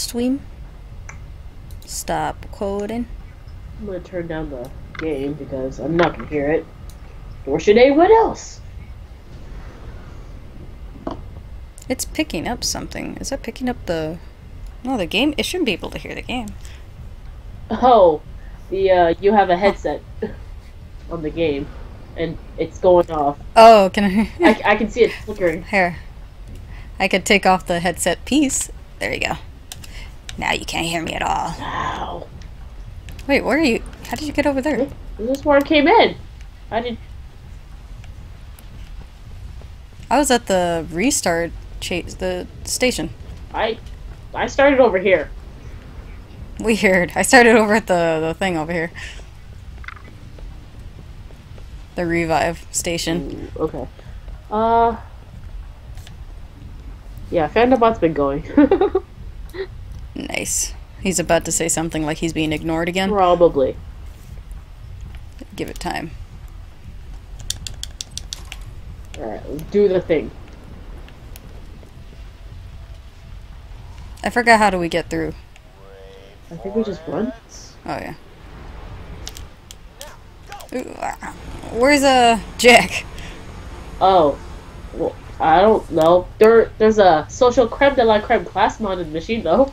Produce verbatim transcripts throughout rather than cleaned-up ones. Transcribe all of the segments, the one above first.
stream. Stop quoting. I'm gonna turn down the game because I'm not gonna hear it. Nor should anyone else. It's picking up something. Is that picking up the... No, the game? It shouldn't be able to hear the game. Oh, the uh, you have a headset on the game, and it's going off. Oh, can I... I, I can see it flickering. Here. I could take off the headset piece. There you go. Now you can't hear me at all. Wow. Wait, where are you? How did you get over there? This is where I came in. I did. I was at the restart chase the station. I, I started over here. Weird. I started over at the the thing over here. The revive station. Ooh, okay. Uh. Yeah, Fandobot's been going. Nice. He's about to say something like he's being ignored again. Probably. Give it time. Alright, let's do the thing. I forgot how do we get through. I think we just run. Oh yeah. Ooh, ah. Where's uh Jack? Oh, well, I don't know. There, there's a social creme de la creme class modded machine though.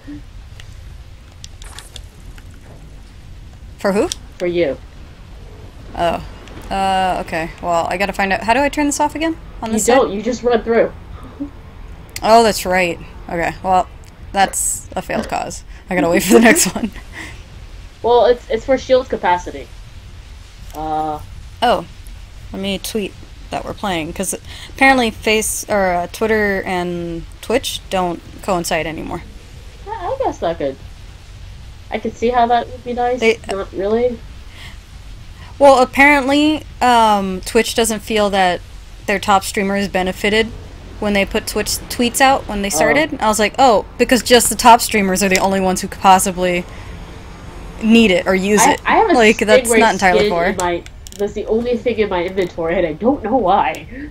For who? For you. Oh. Uh, okay. Well, I gotta find out. How do I turn this off again? On You this don't, side? you just run through. Oh, that's right. Okay, well, that's a failed cause. I gotta wait for the next one. Well, it's it's for shield capacity. Uh, Oh, let me tweet that we're playing, because apparently Face, or uh, Twitter and Twitch don't coincide anymore. I, I guess that could... I could see how that would be nice. They- Not really. Well, apparently, um, Twitch doesn't feel that their top streamers benefited when they put Twitch tweets out when they started. I was like, oh, because just the top streamers are the only ones who could possibly need it or use I, it. I have a like that's Stingray not entirely skin for. in my, that's the only thing in my inventory, and I don't know why.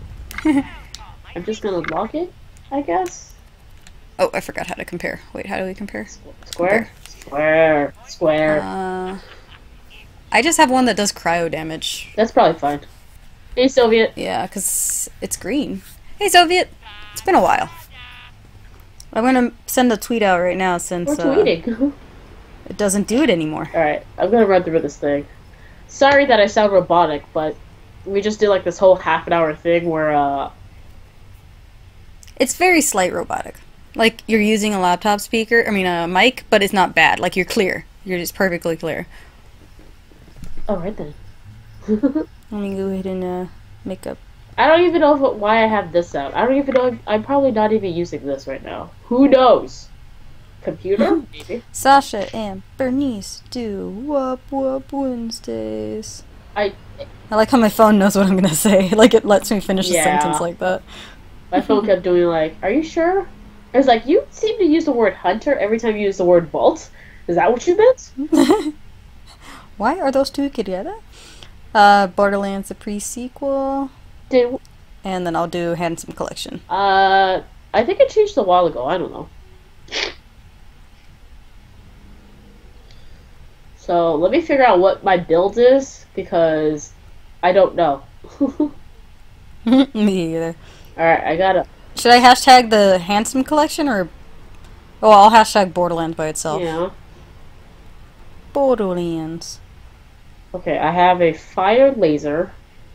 I'm just gonna lock it, I guess. Oh, I forgot how to compare. Wait, how do we compare? Square? Square. Square. Uh, I just have one that does cryo damage. That's probably fine. Hey, Soviet. Yeah, because it's green. Hey, Soviet! It's been a while. I'm gonna send a tweet out right now since We're uh, tweeting. it doesn't do it anymore. Alright, I'm gonna run through this thing. Sorry that I sound robotic, but we just did like this whole half an hour thing where, uh... It's very slight robotic. Like, you're using a laptop speaker, I mean a mic, but it's not bad. Like, you're clear. You're just perfectly clear. Alright then. Let me go ahead and uh, make up. I don't even know if, why I have this out. I don't even know. If, I'm probably not even using this right now. Who knows? Computer? Maybe. Sasha and Bernice do Whoop Whoop Wednesdays. I I like how my phone knows what I'm gonna say. Like, it lets me finish Yeah. a sentence like that. My phone kept doing like, are you sure? I was like, you seem to use the word hunter every time you use the word vault. Is that what you meant? Why are those two together? Uh, Borderlands, the pre-sequel. Did And then I'll do Handsome Collection. uh I think it changed a while ago, I don't know. So let me figure out what my build is because I don't know. Me either. Alright, I gotta Should I hashtag the Handsome Collection or... Oh, I'll hashtag Borderlands by itself. yeah. Borderlands. Okay, I have a fire laser,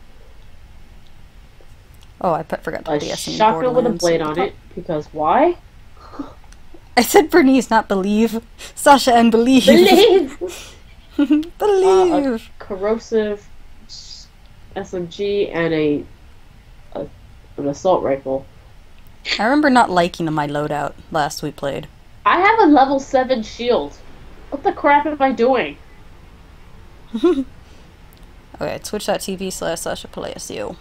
Oh, I put, forgot to a put the S in shotgun with a Borderlands. blade on it, because why? I said Bernice, not believe. Sasha and believe. Believe! Believe. Uh, a corrosive S M G and a, a an assault rifle. I remember not liking my loadout last we played. I have a level seven shield. What the crap am I doing? Okay, twitch.tv slash Sasha Palacio.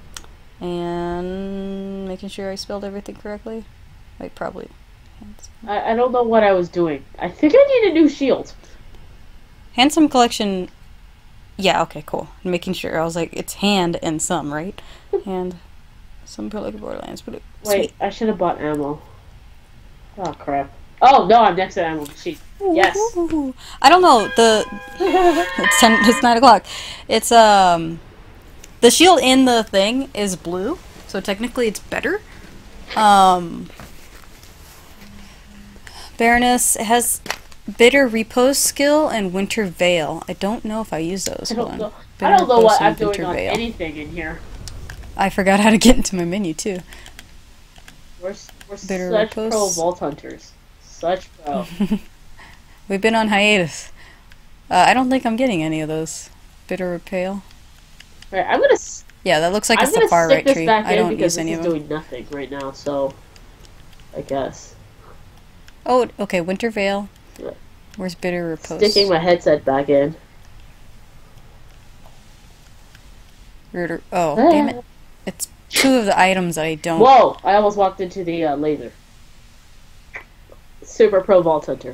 And making sure I spelled everything correctly. Wait, probably. I, I don't know what I was doing. I think I need a new shield. Handsome Collection. Yeah, okay, cool. Making sure. I was like, it's hand and some, right? And some put like Borderlands. But Wait, sweet. I should have bought ammo. Oh crap. Oh no, I'm next to the animal machine. Yes. Ooh. I don't know. The it's ten. It's nine o'clock. It's um the shield in the thing is blue, so technically it's better. Um, Baroness has Bitter Repose skill and Winter Veil. I don't know if I use those. I Hold don't on. know. Bitter I don't know Repose what and I'm doing Winter on Veil. anything in here. I forgot how to get into my menu too. We're we're Bitter such Repose. pro vault hunters. Such pro. We've been on hiatus. Uh, I don't think I'm getting any of those. Bitter Repale. Right, I'm gonna. s- Yeah, that looks like I'm it's the gonna far stick right this tree. back I in don't because use any this of is them. doing nothing right now. So, I guess Oh, okay. Winter Veil. Yeah. Where's Bitter Repose? sticking my headset back in. Bitter- Oh, damn it. It's two of the items that I don't. Whoa! I almost walked into the uh, laser. Super pro vault hunter.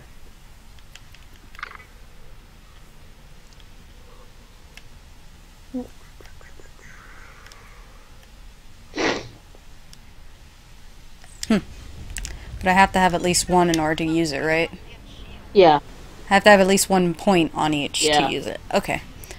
But I have to have at least one in order to use it, right? Yeah. I have to have at least one point on each Yeah. to use it. Okay.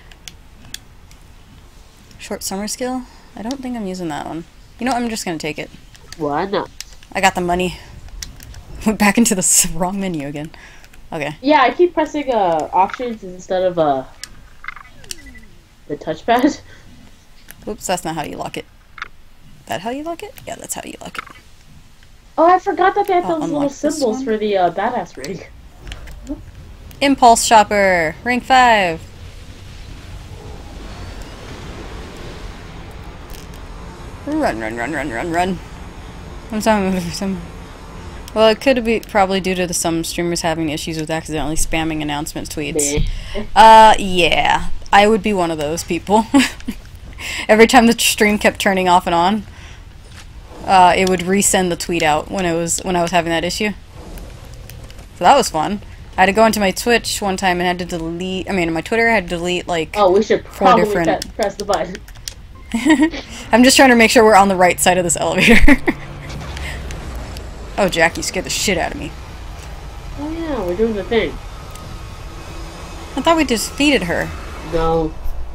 Short summer skill? I don't think I'm using that one. You know what? I'm just gonna take it. Why not? I got the money. Went back into the s- wrong menu again. Okay. Yeah, I keep pressing uh options instead of uh the touchpad. Oops, that's not how you lock it. That how you lock it? Yeah, that's how you lock it. Oh, I forgot that they had I'll those little unlock this symbols one. for the uh, badass ring. Impulse Shopper! Rank five! Run, run, run, run, run, run. I'm sorry, some... Well, it could be probably due to the, some streamers having issues with accidentally spamming announcement tweets. Meh. Uh, yeah. I would be one of those people. Every time the stream kept turning off and on, uh, it would resend the tweet out when it was when I was having that issue. So that was fun. I had to go into my Twitch one time and had to delete. I mean, my Twitter I had to delete like. Oh, we should Four probably different- pe- press the button. I'm just trying to make sure we're on the right side of this elevator. Oh, Jackie scared the shit out of me. Oh yeah, we're doing the thing. I thought we defeated her. No.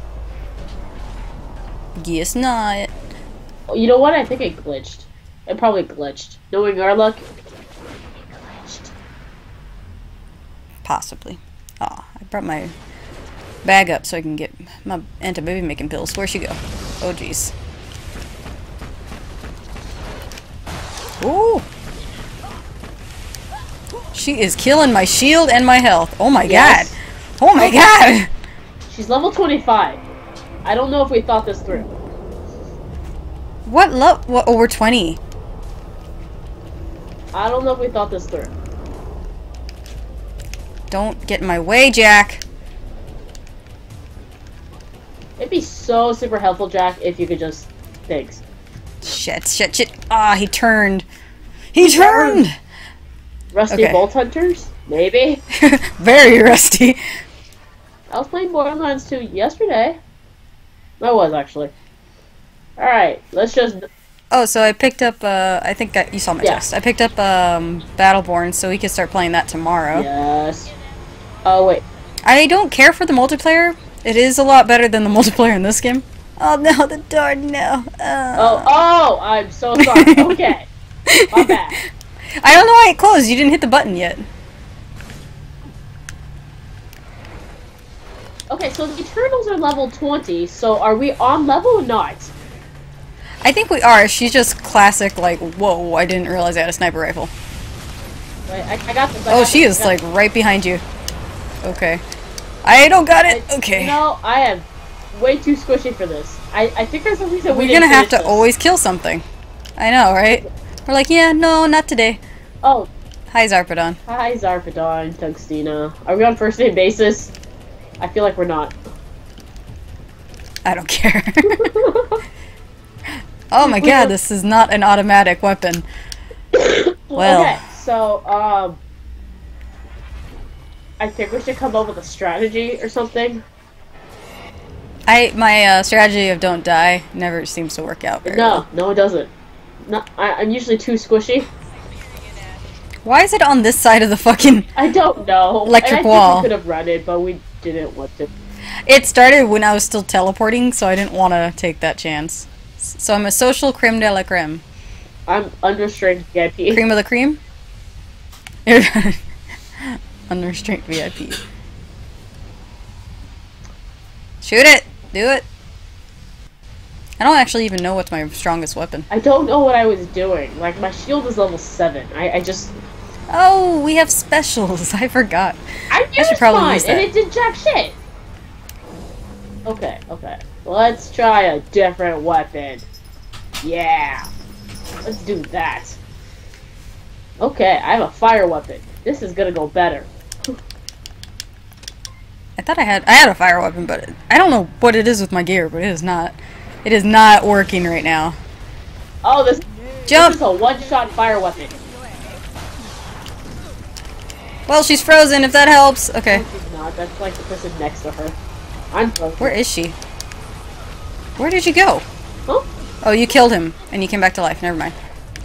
Guess not. Oh, you know what? I think it glitched. It probably glitched. Knowing our luck, it glitched. Possibly. Aw, I brought my bag up so I can get my anti-baby making pills. Where'd she go? Oh, jeez. Ooh! She is killing my shield and my health. Oh my Yes. god! Oh my god! She's level twenty-five. I don't know if we thought this through. What love? What? Oh, we're twenty. I don't know if we thought this through. Don't get in my way, Jack. It'd be so super helpful, Jack, if you could just... Thanks. Shit, shit, shit. Ah, he turned. He turned! Rusty Okay. Bolt Hunters? Maybe? Very rusty. I was playing Borderlands two yesterday. I was, actually. Alright, let's just... Oh, so I picked up, uh, I think I, you saw my Yeah. text. I picked up, um, Battleborn so we can start playing that tomorrow. Yes. Oh, wait. I don't care for the multiplayer. It is a lot better than the multiplayer in this game. Oh no, the door, no. Uh. Oh, oh! I'm so sorry. Okay. My bad. I don't know why it closed. You didn't hit the button yet. Okay, so the Eternals are level twenty, so are we on level or not? I think we are. She's just classic, like, whoa, I didn't realize I had a sniper rifle. Wait, I, I got this. I Oh, got she this, is, I like, got right behind you. Okay. I don't got it. this. Okay. You know, I am way too squishy for this. I, I think there's a reason we We're didn't gonna have to finish this. always kill something. I know, right? We're like, yeah, no, not today. Oh, Hi, Zarpedon. hi, Zarpedon, Tugstina. Are we on first name basis? I feel like we're not. I don't care. Oh my god, this is not an automatic weapon. Well. Okay, so, um... I think we should come up with a strategy or something. I my uh, strategy of don't die never seems to work out very No, well. no it doesn't. No, I, I'm usually too squishy. Why is it on this side of the fucking... I don't know. Electric and I wall. Think we could have run it, but we didn't want to. It started when I was still teleporting, so I didn't want to take that chance. So I'm a social creme de la creme. I'm unrestrained V I P. Cream of the cream? Unrestrained V I P. Shoot it! Do it! I don't actually even know what's my strongest weapon. I don't know what I was doing. Like, my shield is level seven. I, I just... Oh, we have specials. I forgot. I, I should probably mine, use that. and it did jack shit. Okay, okay. Let's try a different weapon. Yeah. Let's do that. Okay, I have a fire weapon. This is gonna go better. I thought I had I had a fire weapon, but I don't know what it is with my gear, but it is not. It is not working right now. Oh, this, Jump! this is a one-shot fire weapon. Well, she's frozen, if that helps. Okay. No, she's not. That's like the person next to her. I'm frozen. Where is she? Where did you go? Huh? Oh, you killed him, and you came back to life. Never mind.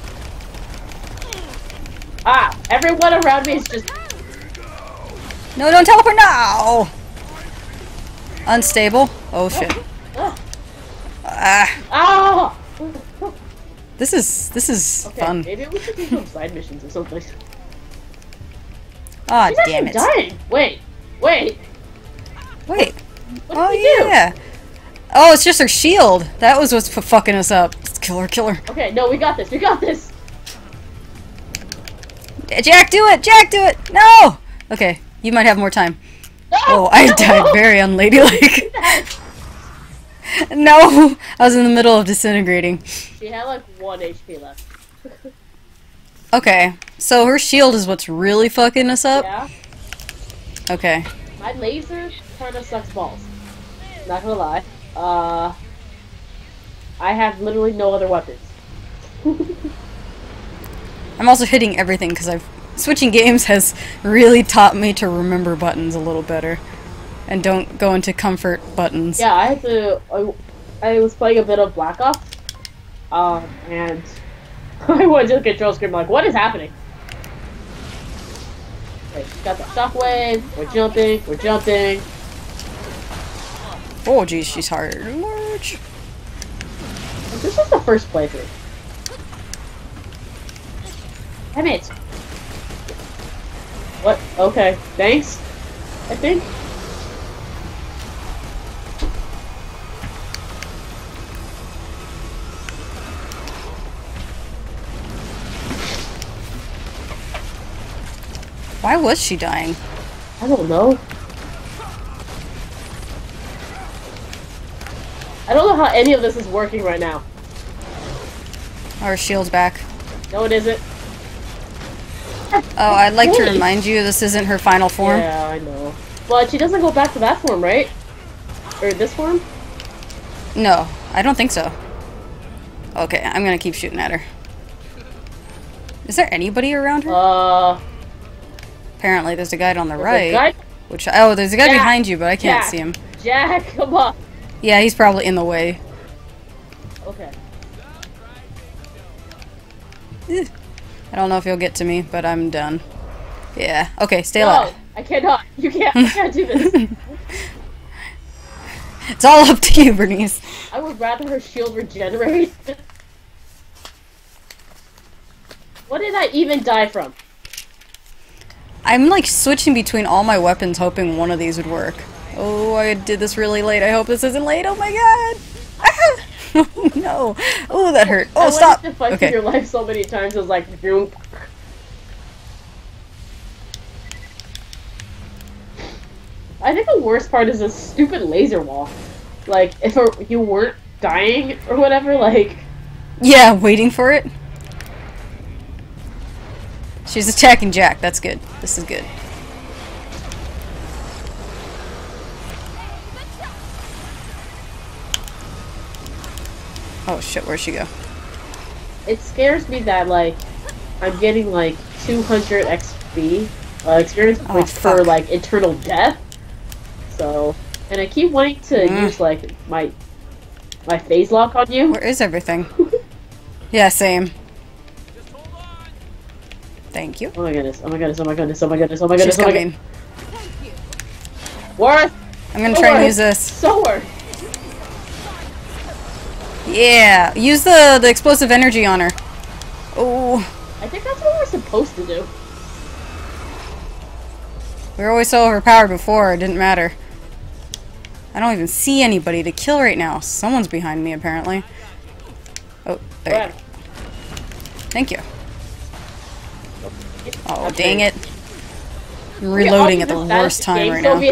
Ah, everyone around me is just... No, don't teleport now! Unstable. Oh, shit. Ah. Ah. Ah! This is, this is Okay, fun. maybe we should do some side missions or something. Aw, She's damn actually it. dying. Wait, wait. Wait. What Oh, did we do? yeah. Oh, it's just her shield. That was what's f fucking us up. Let's kill her, kill her. Okay, no, we got this. We got this. Jack, do it! Jack, do it! No! Okay, you might have more time. No! Oh, I No! died very unladylike. No! I was in the middle of disintegrating. She had like one H P left. Okay, so her shield is what's really fucking us up? Yeah? Okay. My laser kinda sucks balls. Not gonna lie. Uh... I have literally no other weapons. I'm also hitting everything because I've... Switching games has really taught me to remember buttons a little better. And don't go into comfort buttons. Yeah, I had to... I, I was playing a bit of Black Ops. Um, and... I went to the control screen like, what is happening? Okay, got the shockwave. We're jumping. We're jumping. Oh, geez, she's hard to march. This is the first playthrough. Damn it. What? Okay. Thanks. I think. Why was she dying? I don't know. I don't know how any of this is working right now. Oh, her shield's back. No, it isn't. Oh, I'd like to Really? remind you this isn't her final form. Yeah, I know. But she doesn't go back to that form, right? Or this form? No, I don't think so. Okay, I'm gonna keep shooting at her. Is there anybody around her? Uh... Apparently, there's a guy on the there's a right. guy- Which oh, there's a guy Jack, behind you, but I can't Jack. see him. Jack, come on. Yeah, he's probably in the way. Okay. Eh. I don't know if he'll get to me, but I'm done. Yeah. Okay, stay No, alive. I cannot. You can't. I can't do this. It's all up to you, Bernice. I would rather her shield regenerate. What did I even die from? I'm like switching between all my weapons, hoping one of these would work. Oh, I did this really late. I hope this isn't late. Oh my god! Ah! Oh no! Oh, that hurt. Oh, I stop! wanted to fight Okay. for your life so many times. It was like, vroom. I think the worst part is this stupid laser wall. Like, if it, you weren't dying or whatever, like... Yeah, waiting for it. She's attacking Jack. That's good. This is good. Oh shit, where'd she go? It scares me that, like, I'm getting, like, two hundred X P, uh, experience Oh, points for, fuck. like, eternal death. So, and I keep wanting to Mm. use, like, my, my phase lock on you. Where is everything? Yeah, same. Thank you. Oh my goodness, oh my goodness, oh my goodness, oh my goodness, oh my She's goodness, oh my coming. goodness. Worth! I'm gonna try and use this. So worth! Yeah, use the the explosive energy on her. Oh, I think that's what we're supposed to do. we were always so overpowered before. It didn't matter. I don't even see anybody to kill right now. Someone's behind me apparently. Oh, there. You go. Thank you. Oh, dang it! I'm reloading at the worst time right now.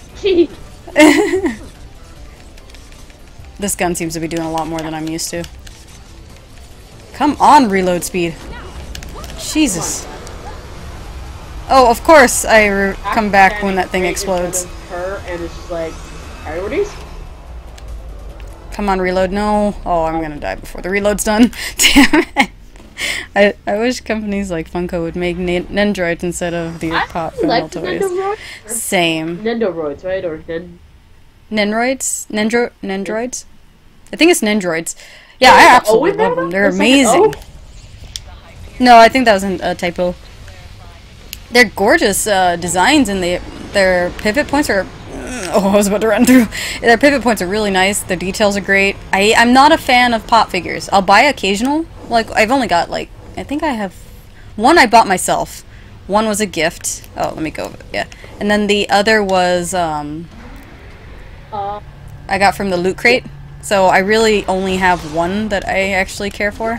This gun seems to be doing a lot more than I'm used to. Come on, reload speed. Jesus. Oh, of course I re come back when that thing explodes. Her and it's just like, priorities? Come on, reload. No. Oh, I'm gonna die before the reload's done. Damn it. I, I wish companies like Funko would make Nendroids instead of the pop from like toys. Nendoroids? Same. Nendoroids, right? Or Nen... Nendroids? Nendro Nendroids? I think it's Nendroids. Yeah, I absolutely love them. They're amazing. No, I think that was a typo. They're gorgeous uh, designs, and they, their pivot points are... Oh, I was about to run through. Their pivot points are really nice. Their details are great. I, I'm not a fan of pop figures. I'll buy occasional. Like, I've only got, like... I think I have... One I bought myself. One was a gift. Oh, let me go. Yeah. And then the other was... Um, uh, I got from the Loot Crate. So I really only have one that I actually care for.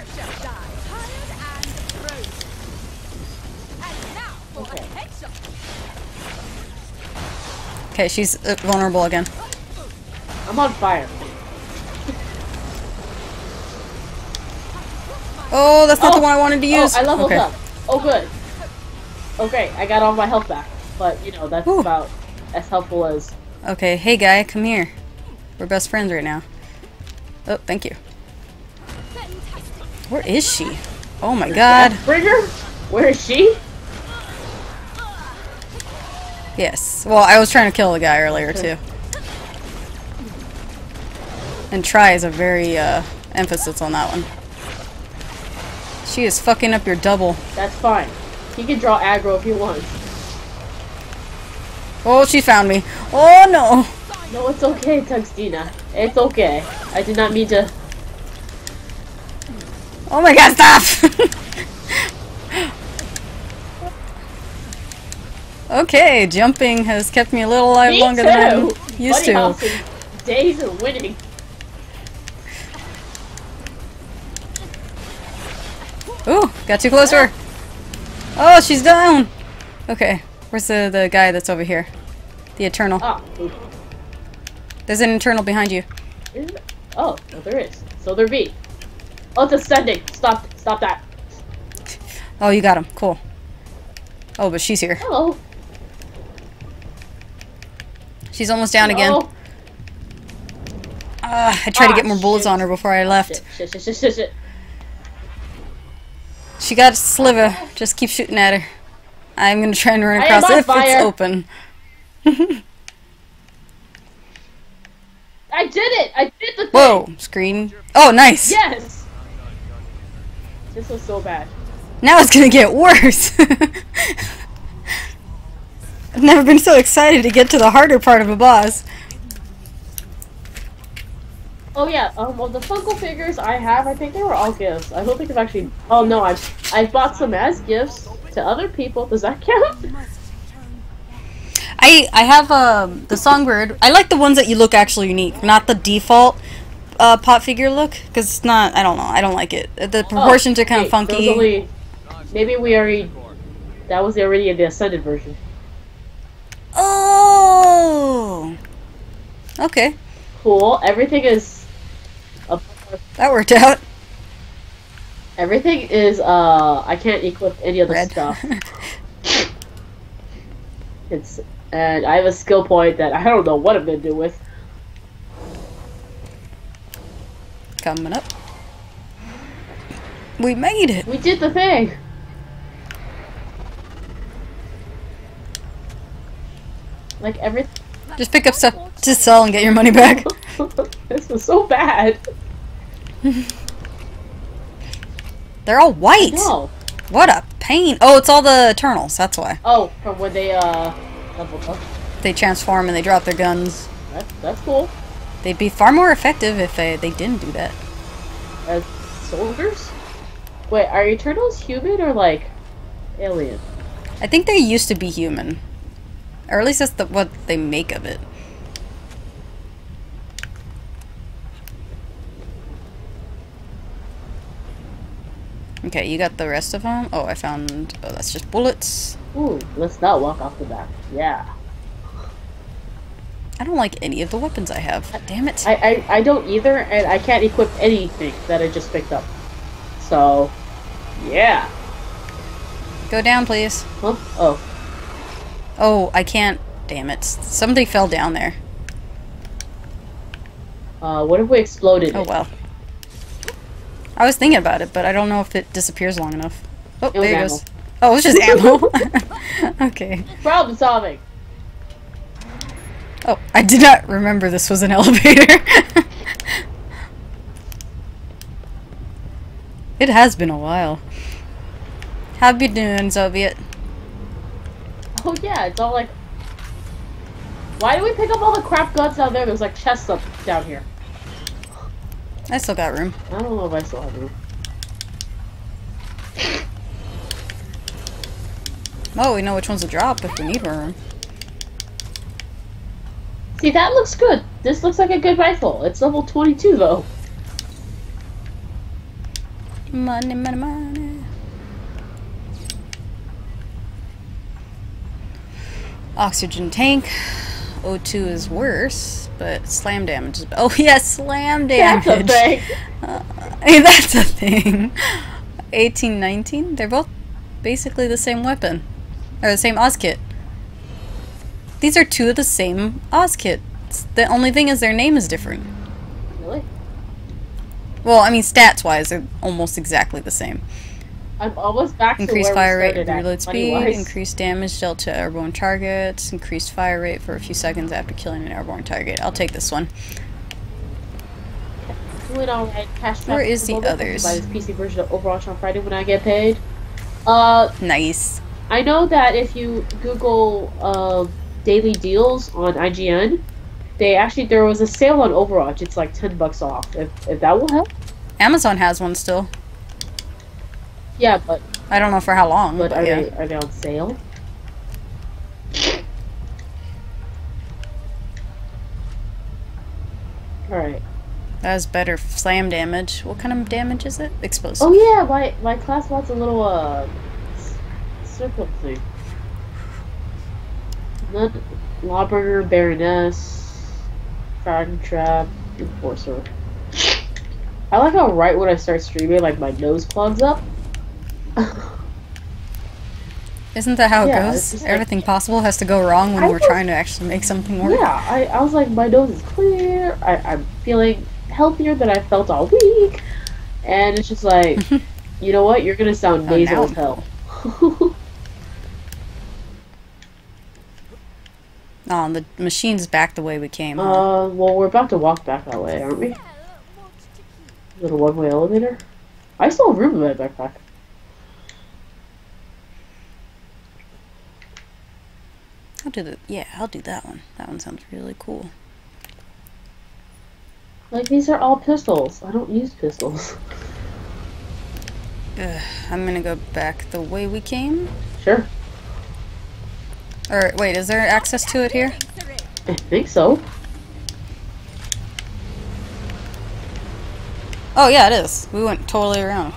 Okay, she's uh, vulnerable again. I'm on fire. Oh, that's not oh, the one I wanted to use. Oh, I leveled okay. up. Oh, good. Okay, I got all my health back. But, you know, that's Ooh. about as helpful as... Okay, hey guy, come here. We're best friends right now. Oh, thank you. Where is she? Oh my god. Bring her? Where is she? Yes. Well, I was trying to kill the guy earlier, too. And try is a very, uh, emphasis on that one. She is fucking up your double. That's fine. He can draw aggro if he wants. Oh, she found me. Oh, no. No, it's okay, Tuxtina. It's okay. I did not mean to... Oh my god, stop! Okay, jumping has kept me a little alive me longer too. than I'm used Buddy to. Days of winning. Ooh, got too close to her. Oh, she's down! Okay, where's the, the guy that's over here? The Eternal. Ah, There's an Eternal behind you. Is there? Oh, well, there is. So there be. Oh, it's ascending. Stop, stop that. Oh, you got him. Cool. Oh, but she's here. Hello. She's almost down Hello. again. Uh, I tried ah, to get more bullets shit. on her before I left. Shit, shit, shit, shit, shit. She got a sliver. Just keep shooting at her. I'm gonna try and run I across am on if fire. it's open. I did it! I did the thing! Whoa! Screen. Oh, nice! Yes! This was so bad. Now it's gonna get worse! I've never been so excited to get to the harder part of a boss. Oh yeah, um, well the Funko figures I have, I think they were all gifts. I don't think I've actually... Oh no, I've, I've bought some as gifts to other people. Does that count? I I have um the Songbird. I like the ones that you look actually unique, not the default uh, pot figure look, because it's not. I don't know. I don't like it. The proportions oh, are kind of wait, funky. Only, maybe we already. That was already in the Ascended version. Oh. Okay. Cool. Everything is. Uh, that worked out. Everything is. Uh, I can't equip any of the Red. stuff. It's. And I have a skill point that I don't know what I'm gonna do with. Coming up. We made it! We did the thing! Like everything. Just pick up stuff to sell and get your money back. This was so bad. They're all white! No. What a paint. Oh, it's all the Eternals. That's why. Oh, from when they uh leveled up. They transform and they drop their guns. That's that's cool. They'd be far more effective if they, they didn't do that. As soldiers? Wait, are Eternals human or like alien? I think they used to be human. Or at least that's the, what they make of it. Okay, you got the rest of them? Oh, I found... Oh, that's just bullets. Ooh, let's not walk off the back. Yeah. I don't like any of the weapons I have. God damn it. I, I, I don't either, and I can't equip anything that I just picked up. So, yeah. Go down, please. Huh? Oh. Oh, I can't. Damn it. Somebody fell down there. Uh, what if we exploded Oh, it? well. I was thinking about it, but I don't know if it disappears long enough. Oh, It was there it ammo. goes. Oh, it was just ammo. Okay. Problem solving! Oh, I did not remember this was an elevator. It has been a while. How you doing, Soviet? Oh yeah, it's all like... Why do we pick up all the crap guns down there? There's like chests up down here. I still got room. I don't know if I still have room. Oh, we know which ones to drop if we need more room. See, that looks good. This looks like a good rifle. It's level twenty-two though. Money, money, money. Oxygen tank. O two is worse, but slam damage is... Oh, yeah, slam damage. That's a thing. Uh, hey, that's a thing. eighteen nineteen? They're both basically the same weapon. Or the same Oz kit. These are two of the same Oz kits. The only thing is their name is different. Really? Well, I mean, stats-wise, they're almost exactly the same. I'm almost back Increased to fire where rate we and started reload at, speed, money-wise. increased damage dealt to airborne targets, increased fire rate for a few seconds after killing an airborne target. I'll take this one. Doing alright. Cash Where back is at the moment. others? Buy this P C version of Overwatch on Friday when I get paid. Uh, Nice. I know that if you Google uh, daily deals on I G N, they actually there was a sale on Overwatch. It's like ten bucks off. If if that will help. Amazon has one still. Yeah, but I don't know for how long, but but, are yeah. they are they on sale? All right. That has better slam damage. What kind of damage is it? Explosive. Oh yeah, my my class wants a little uh s- circle thing. Not Lawbringer, Baroness, Dragon Trap, Enforcer. I like how right when I start streaming, like my nose clogs up. Isn't that how it Yeah, it's goes? just like- Everything possible has to go wrong when I we're was- trying to actually make something work. Yeah, I, I was like, my nose is clear. I, I'm feeling healthier than I felt all week. And it's just like, you know what? You're gonna sound Oh, nasal now as I'm hell. Oh, the machine's back the way we came. huh? uh, well, we're about to walk back that way, aren't we? Little one-way elevator. I still have room in my backpack. I'll do the yeah, I'll do that one. That one sounds really cool. Like, these are all pistols. I don't use pistols. Ugh, I'm gonna go back the way we came. Sure. Or wait, is there access to it here? I think so. Oh yeah, it is. We went totally around.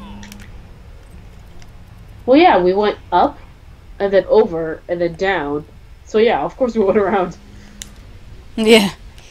Well, yeah, we went up, and then over, and then down. So yeah, of course we went around. Yeah.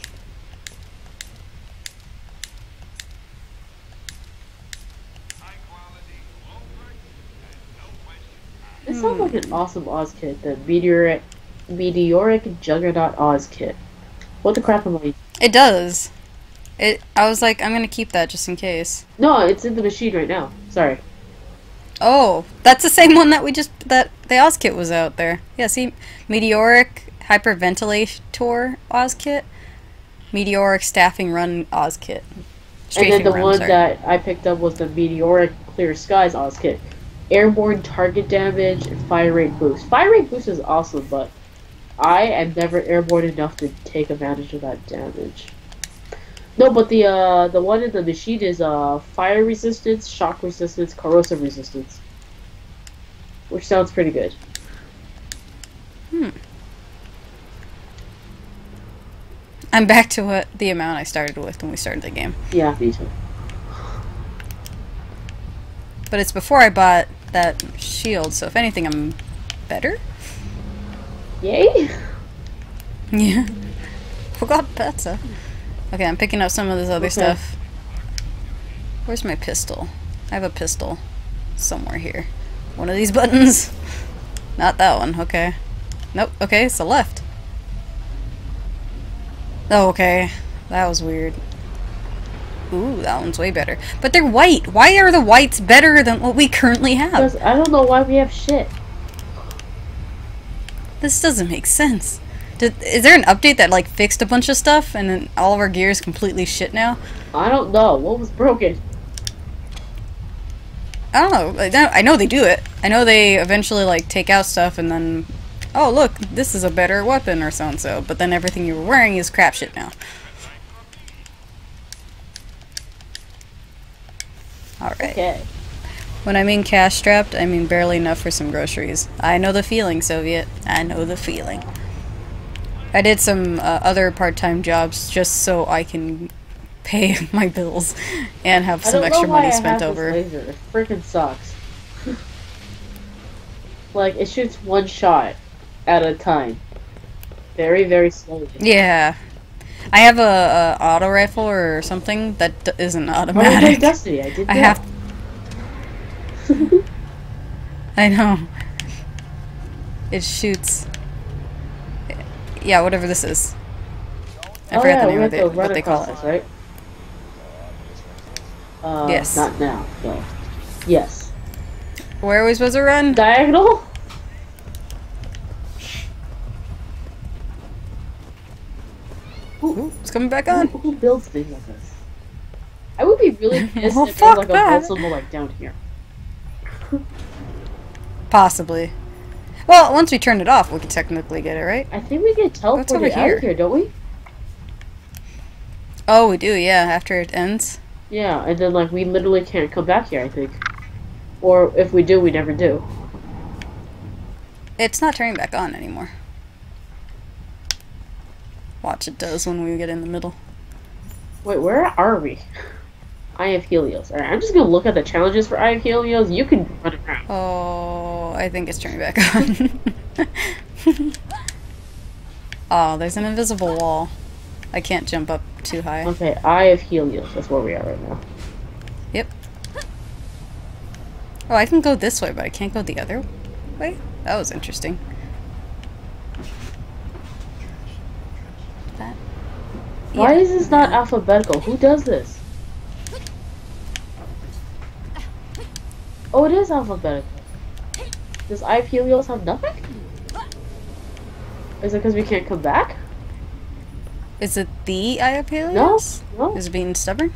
This sounds like an awesome Oz kit, the Meteoric, Meteoric Juggernaut Oz kit. What the crap am I... It does. It. I was like, I'm gonna keep that just in case. No, it's in the machine right now. Sorry. Oh, that's the same one that we just that the Oz kit was out there. Yeah, see, meteoric hyperventilator Oz kit, meteoric staffing run Oz kit. And then Strafing the run, one sorry. that I picked up was the Meteoric Clear Skies Oz kit. airborne target damage, and fire rate boost. Fire rate boost is awesome, but I am never airborne enough to take advantage of that damage. No, but the uh the one in the machine is uh fire resistance, shock resistance, corrosive resistance, which sounds pretty good. Hmm. I'm back to what the amount I started with when we started the game. Yeah, me too. But it's before I bought that shield, so if anything, I'm better. Yay! Yeah. Forgot pizza. Okay, I'm picking up some of this other Okay. stuff. Where's my pistol? I have a pistol somewhere here. One of these buttons. Not that one. Okay. Nope. Okay, it's the left. Oh, okay. That was weird. Ooh, that one's way better. But they're white. Why are the whites better than what we currently have? Because I don't know why we have shit. This doesn't make sense. Did, is there an update that like fixed a bunch of stuff and then all of our gear is completely shit now? I don't know. What was broken? I don't know. I know, I know they do it. I know they eventually like take out stuff and then, oh look, this is a better weapon or so and so. But then everything you were wearing is crap shit now. All right. Okay. When I mean cash strapped, I mean barely enough for some groceries. I know the feeling, Soviet. I know the feeling. I did some uh, other part-time jobs just so I can pay my bills and have some extra money spent over. This laser. It freaking sucks. Like, it shoots one shot at a time. Very, very slowly. Yeah. I have a, a auto rifle or something that d isn't Oh, I automatic. played Destiny. I did that. I have. I know. It shoots. Yeah, whatever this is. I oh, forgot yeah, the we name have of to it. run What they call across it. this, right? Uh, Yes. Not now, so. Yes. Where are we supposed to run? Diagonal? Ooh, it's coming back Who, on. who builds things like this? I would be really pissed Well, if there was like fuck a that. build symbol like down here. Possibly. Well, once we turn it off, we can technically get it, right? I think we get over teleported out here? of here, don't we? Oh, we do, yeah, after it ends. Yeah, and then like we literally can't come back here, I think. Or if we do, we never do. It's not turning back on anymore. Watch, it does when we get in the middle. Wait, where are we? Eye of Helios. Alright, I'm just gonna look at the challenges for Eye of Helios. You can run around. Oh, I think it's turning back on. Oh, there's an invisible wall. I can't jump up too high. Okay, Eye of Helios. That's where we are right now. Yep. Oh, I can go this way, but I can't go the other way? That was interesting. That. Why Yeah. is this not alphabetical? Who does this? Oh, it is alphabetical. Does Eye of Helios have nothing? Is it because we can't come back? Is it the Eye of Helios? No, no, Is it being stubborn?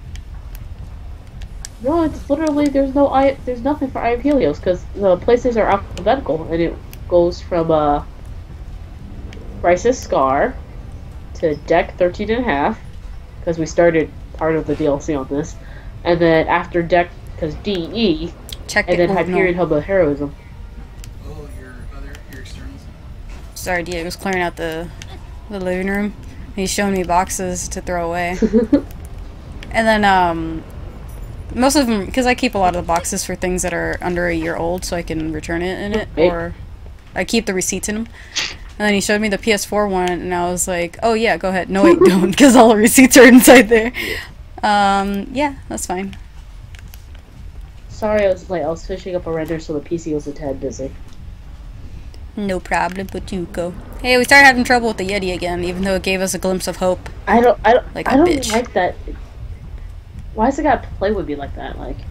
no. It's literally there's no eye. There's nothing for Eye of Helios because the places are alphabetical, and it goes from uh, Crisis Scar to Deck thirteen and a half because we started part of the D L C on this, and then after Deck because D E, Check and it. then Oh, Hyperion no. Hub of Heroism. Oh, your other, your externals? Sorry, Diego's clearing out the, the living room. He's showing me boxes to throw away. And then, um, most of them, because I keep a lot of the boxes for things that are under a year old, so I can return it in it, Right. or I keep the receipts in them. And then he showed me the P S four one, and I was like, oh yeah, go ahead. No, wait, don't, because all the receipts are inside there. Um, yeah, that's fine. Sorry, I was late. I was finishing up a render, so the P C was a tad busy. No problem, but you go. Hey, we started having trouble with the Yeti again, even though it gave us a glimpse of hope. I don't. I don't. Like I a don't bitch. like that. Why does it gotta play with me like that? Like.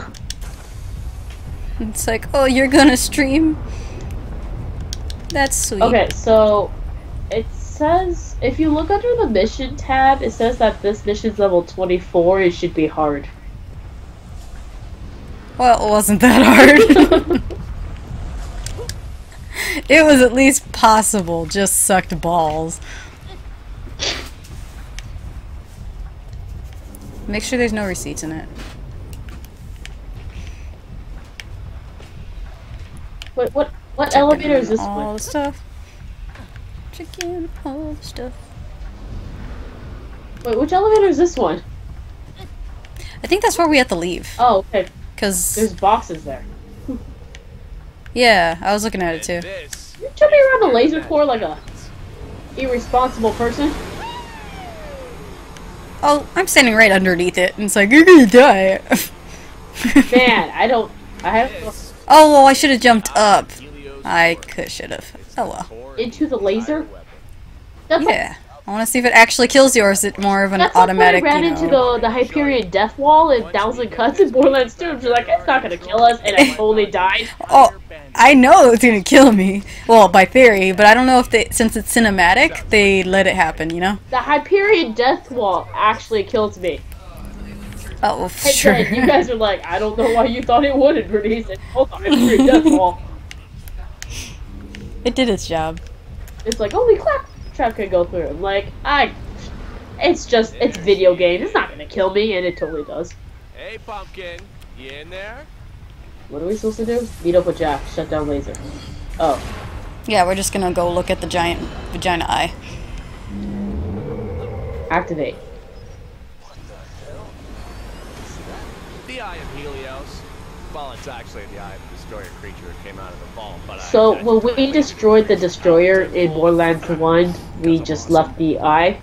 It's like, oh, you're gonna stream? That's sweet. Okay, so it says if you look under the mission tab, it says that this mission's level twenty-four. It should be hard. Well, it wasn't that hard. It was at least possible, just sucked balls. Make sure there's no receipts in it. Wait, what? What Checking elevator is this all one? the stuff. Checking all the stuff. Wait, which elevator is this one? I think that's where we have to leave. Oh, okay. Cause There's boxes there. yeah, I was looking at it too. You took me around the laser core like a irresponsible person. Oh, I'm standing right underneath it, and it's like you're gonna die. Man, I don't. I have Oh well, I should have jumped up. I could should have. Oh well. into the laser. That's Yeah. I want to see if it actually kills you, or is it more of an That's automatic, like when I ran you into know? the, the Hyperion death wall in Thousand Cuts in Borderlands two. She's like, it's not gonna kill us, and I totally died. Oh, I know it's gonna kill me. Well, by theory, but I don't know if they, since it's cinematic, they let it happen. You know? The Hyperion death wall actually kills me. Oh, And sure. then you guys are like, I don't know why you thought it wouldn't, Bernice. And hold on, Hyperion death wall. It did its job. It's like, only Claptrap can go through. I'm like, I. It's just, it's video game. It's not gonna kill me, and it totally does. Hey, Pumpkin, you in there? What are we supposed to do? Meet up with Jack. Shut down laser. Oh. Yeah, we're just gonna go look at the giant vagina eye. Activate. The Eye of Helios. Well, it's actually the Eye of the Destroyer creature that came out of the vault, but I... So, when we destroyed the Destroyer in Borderlands one, we just left the eye.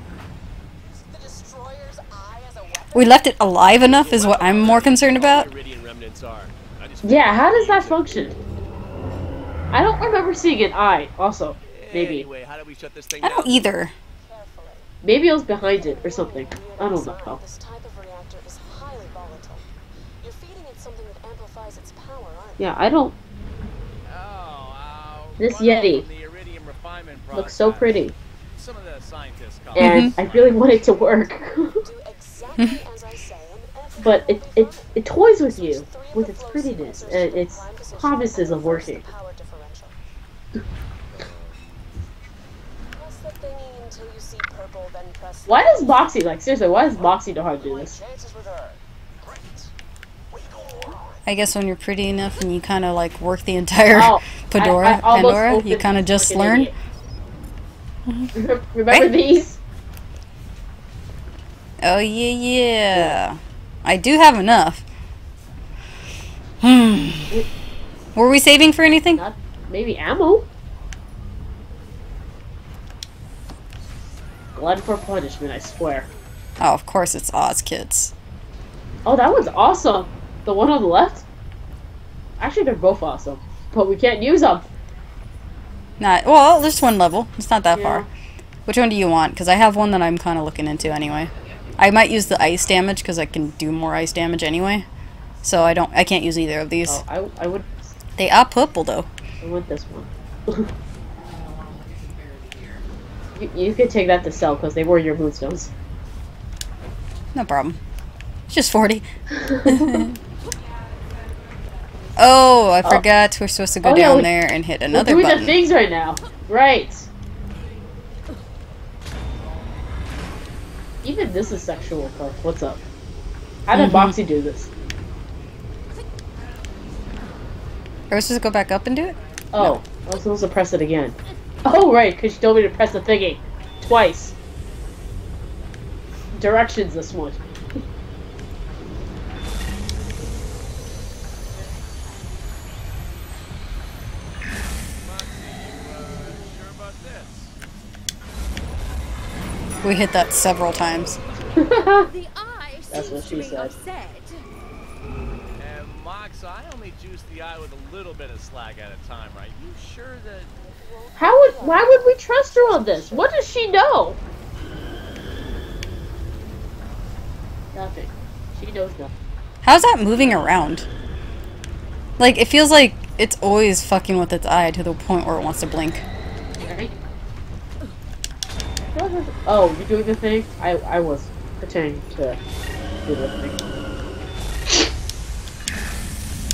We left it alive enough is what I'm more concerned about. Iridian remnants are. I just- Yeah, how does that function? I don't remember seeing an eye, also. Maybe. Anyway, how do we shut this thing I down? don't either. Maybe it was behind it or something. I don't know. This type of reactor is highly volatile. You're feeding it something that amplifies its power, aren't you? Yeah, I don't. Oh, ow. This One of Yeti them, the iridium refinement Looks so process. pretty. Some of the scientists call And I really want it to work. Do exactly as I say, and every But it, it, it toys with you, three of with the its flow prettiness, sensors and in the its prime position promises of and reverse the working. power differential. Press the thingy until you see purple, then press Why does Moxie, like, seriously, why does Moxie know how to do this? chances with her. Great. We go on. I guess when you're pretty enough and you kind of like work the entire Oh, Pandora, I- I almost Pandora, you opened kind of this just like an learn. idiot. Remember Right? these? Oh yeah, yeah. I do have enough. Hmm. Were we saving for anything? Not maybe ammo. Blood for punishment, I swear. Oh, of course it's Oz Kids. Oh, that one's awesome. The one on the left? Actually, they're both awesome. But we can't use them. Not well. There's one level. It's not that Yeah. far. Which one do you want? Because I have one that I'm kind of looking into anyway. I might use the ice damage because I can do more ice damage anyway. So I don't. I can't use either of these. Oh, I, I would. They are purple though. I want this one. you, you could take that to sell because they were your moonstones. No problem. It's just forty. Oh, I forgot. We're supposed to go Oh, yeah, down we- there and hit We're another doing button. the things right now. Right. Even this is sexual. Fuck. What's up? How did Mhm. Moxie do this? Are we supposed to go back up and do it? Oh, I was supposed to press it again. Oh, right, because she told me to press the thingy. Twice. Directions this one. Sure about this? We hit that several times. The eye That's what seems she to be said. upset. And Mox, I only juice the eye with a little bit of slag at a time, right? You sure that... How would, why would we trust her on this? What does she know? Nothing. She knows nothing. How's that moving around? Like, it feels like it's always fucking with its eye to the point where it wants to blink. Right? Oh, you're doing the thing? I, I was pretending to do the thing.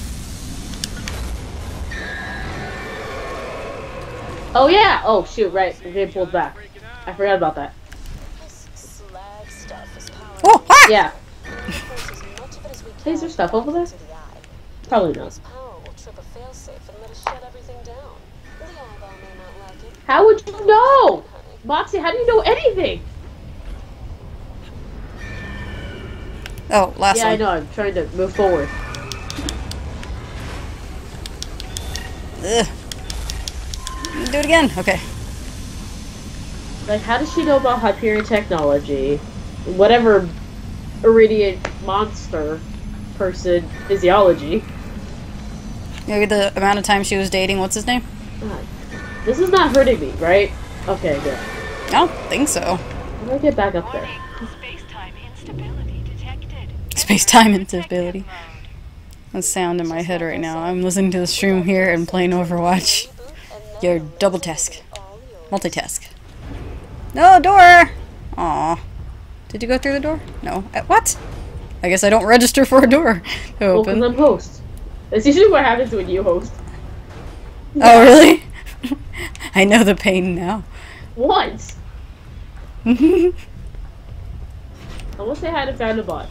Oh yeah. Oh shoot. Right. The game pulled back. I forgot about that. This slag stuff is powered Oh, ah! Yeah. force as much of it as we Hey, is there can stuff over there? into the eye. Probably not. This power will trip a failsafe and let us shut everything down. The eyeball may not like it. How would you know? Moxie, how do you know anything? Oh, last Yeah, one. I know. I'm trying to move forward. Ugh. Do it again. Okay. Like, how does she know about Hyperion technology? Whatever Iridian monster person physiology. Maybe the amount of time she was dating. What's his name? God. This is not hurting me, right? Okay, good. I don't think so. How do I get back up there? Space-time instability detected. Space-time instability. That's sound in my head right now. I'm listening to the stream here and playing Overwatch. Your double task. Multitask. No, door! Aw. Did you go through the door? No. Uh, what? I guess I don't register for a door to Well, because open. I'm host. That's usually what happens when you host. Oh, really? I know the pain now. Once! I wish they had a found a bot.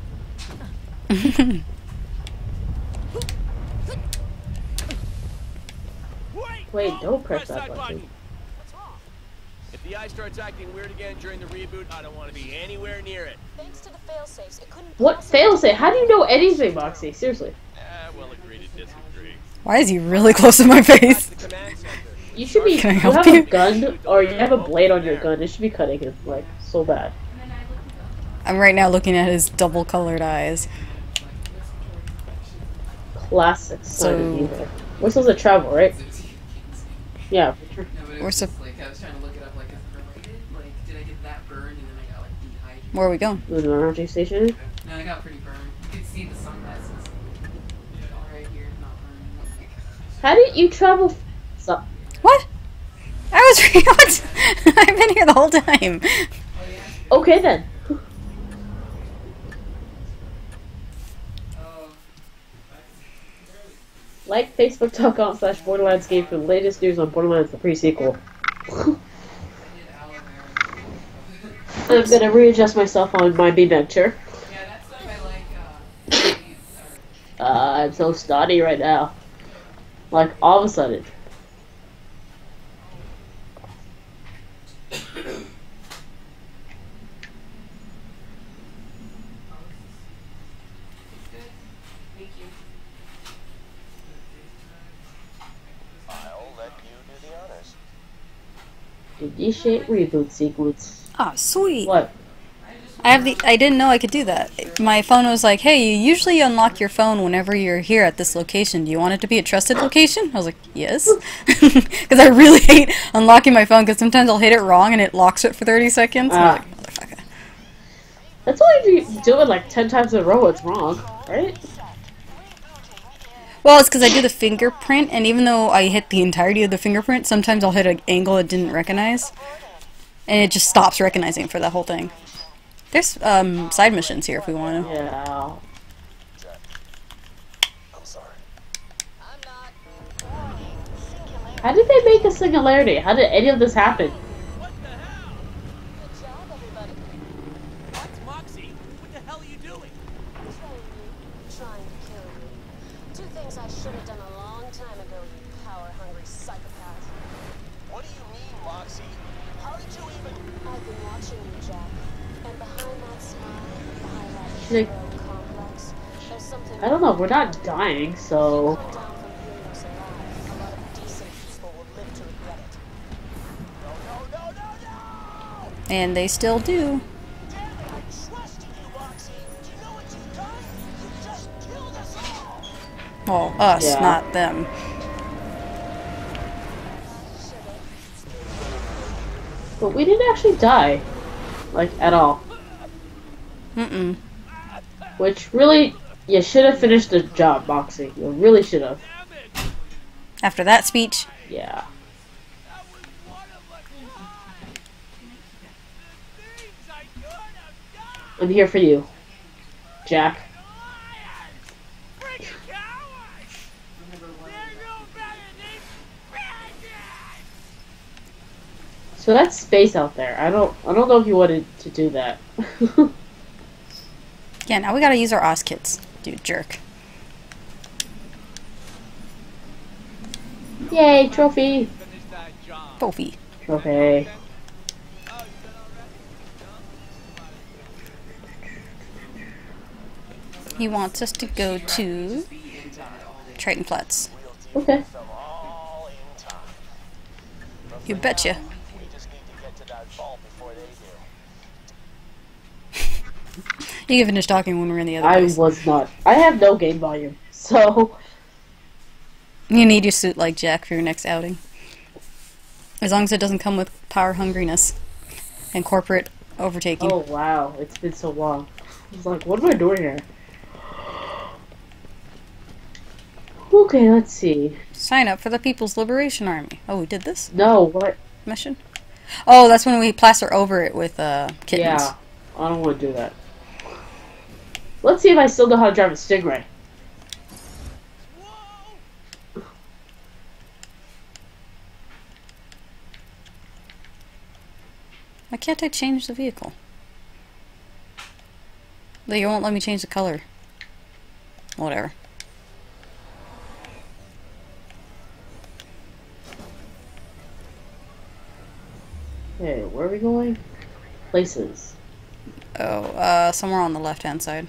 Wait, don't press that button. What's wrong? If the eye starts acting weird again during the reboot, I don't want to be anywhere near it. Thanks to the failsafes, it couldn't What possibly- failsafe? How do you know anything, Moxie? Seriously. Eh, we'll agree to disagree. Why is he really close to my That's face? the command center. You should be. Can I you help have you? a gun, or you have a blade on your gun. It should be cutting it like so bad. I'm right now looking at his double-colored eyes. Classic So- sign of evil. We're supposed to travel, right? Yeah. No, but it We're was so- just, like, I was trying to look it up, like, if it's related. Like, did I get that burned and then I got, like, dehydrated? Where are we going? Lunar energy station. No, I got pretty burned. You could see the sunglasses. All right here, not burned. How did you travel? So, What? I was what? I've been here the whole time. okay then. Oh. Like Facebook.com slash Borderlands game for the latest news on Borderlands the pre-sequel. I'm gonna readjust myself on my beanbag chair. Yeah, that stuff I like, uh, Uh, I'm so snotty right now. Like, all of a sudden. thank you. I'll let you do the honors. Initiate reboot sequence. Ah, sweet. What? I have the. I didn't know I could do that. My phone was like, "Hey, you usually unlock your phone whenever you're here at this location. Do you want it to be a trusted location?" I was like, "Yes," because I really hate unlocking my phone because sometimes I'll hit it wrong and it locks it for thirty seconds. And I'm Ah. like, motherfucker. That's why if you do it like ten times in a row, it's wrong, right? Well, it's because I do the fingerprint, and even though I hit the entirety of the fingerprint, sometimes I'll hit an angle it didn't recognize, and it just stops recognizing for that whole thing. There's um, side missions here if we want to. Yeah. I'm sorry. How did they make a singularity? How did any of this happen? What the hell? Good job, everybody. What, Moxie? What the hell are you doing? Killing you, trying to kill you. Two things I should have done a long time ago, you power-hungry psychopath. What do you mean, Moxie? How did you even... I've been watching you, Jack. And behind that smile, behind that Like- hero complex, there's something... I don't know, we're not dying, so... Come down from Helios alive. A lot of decent people will live to regret it. No, no, no, no, no! And they still do. Damn it, I trusted you, Moxie. Do you know what you've done? You just killed us all! Well, us, Yeah. not them. But we didn't actually die. Like, at all. Mm-mm. Which, really, you should have finished the job, Moxie. You really should have. Damn it! After that speech, Yeah. That was one of a kind! The things I could have done! I'm here for you, Jack. Liars! Freaking cowards! They're no better than bitches! So that's space out there. I don't I don't know if you wanted to do that. Yeah, now we gotta use our Oz kits. Dude, jerk. Yay, trophy! Finish that job. Trophy. Okay. Oh, you done already? He wants us to go to Triton Flats. Okay. From all in time. You betcha. We just need to get to that vault before they do. You can finish talking when we're in the other I place. was not. I have no game volume, so You need your suit like Jack for your next outing. As long as it doesn't come with power hungriness and corporate overtaking. oh wow, it's been so long. I was like, what am I doing here? Okay, let's see. Sign up for the People's Liberation Army. Oh, we did this No, what? mission? Oh, that's when we plaster over it with uh, kittens. Yeah, I don't want to do that. Let's see if I still know how to drive a Stingray. Why can't I change the vehicle? They won't let me change the color. Whatever. Okay, where are we going? Places. Oh, uh, somewhere on the left-hand side.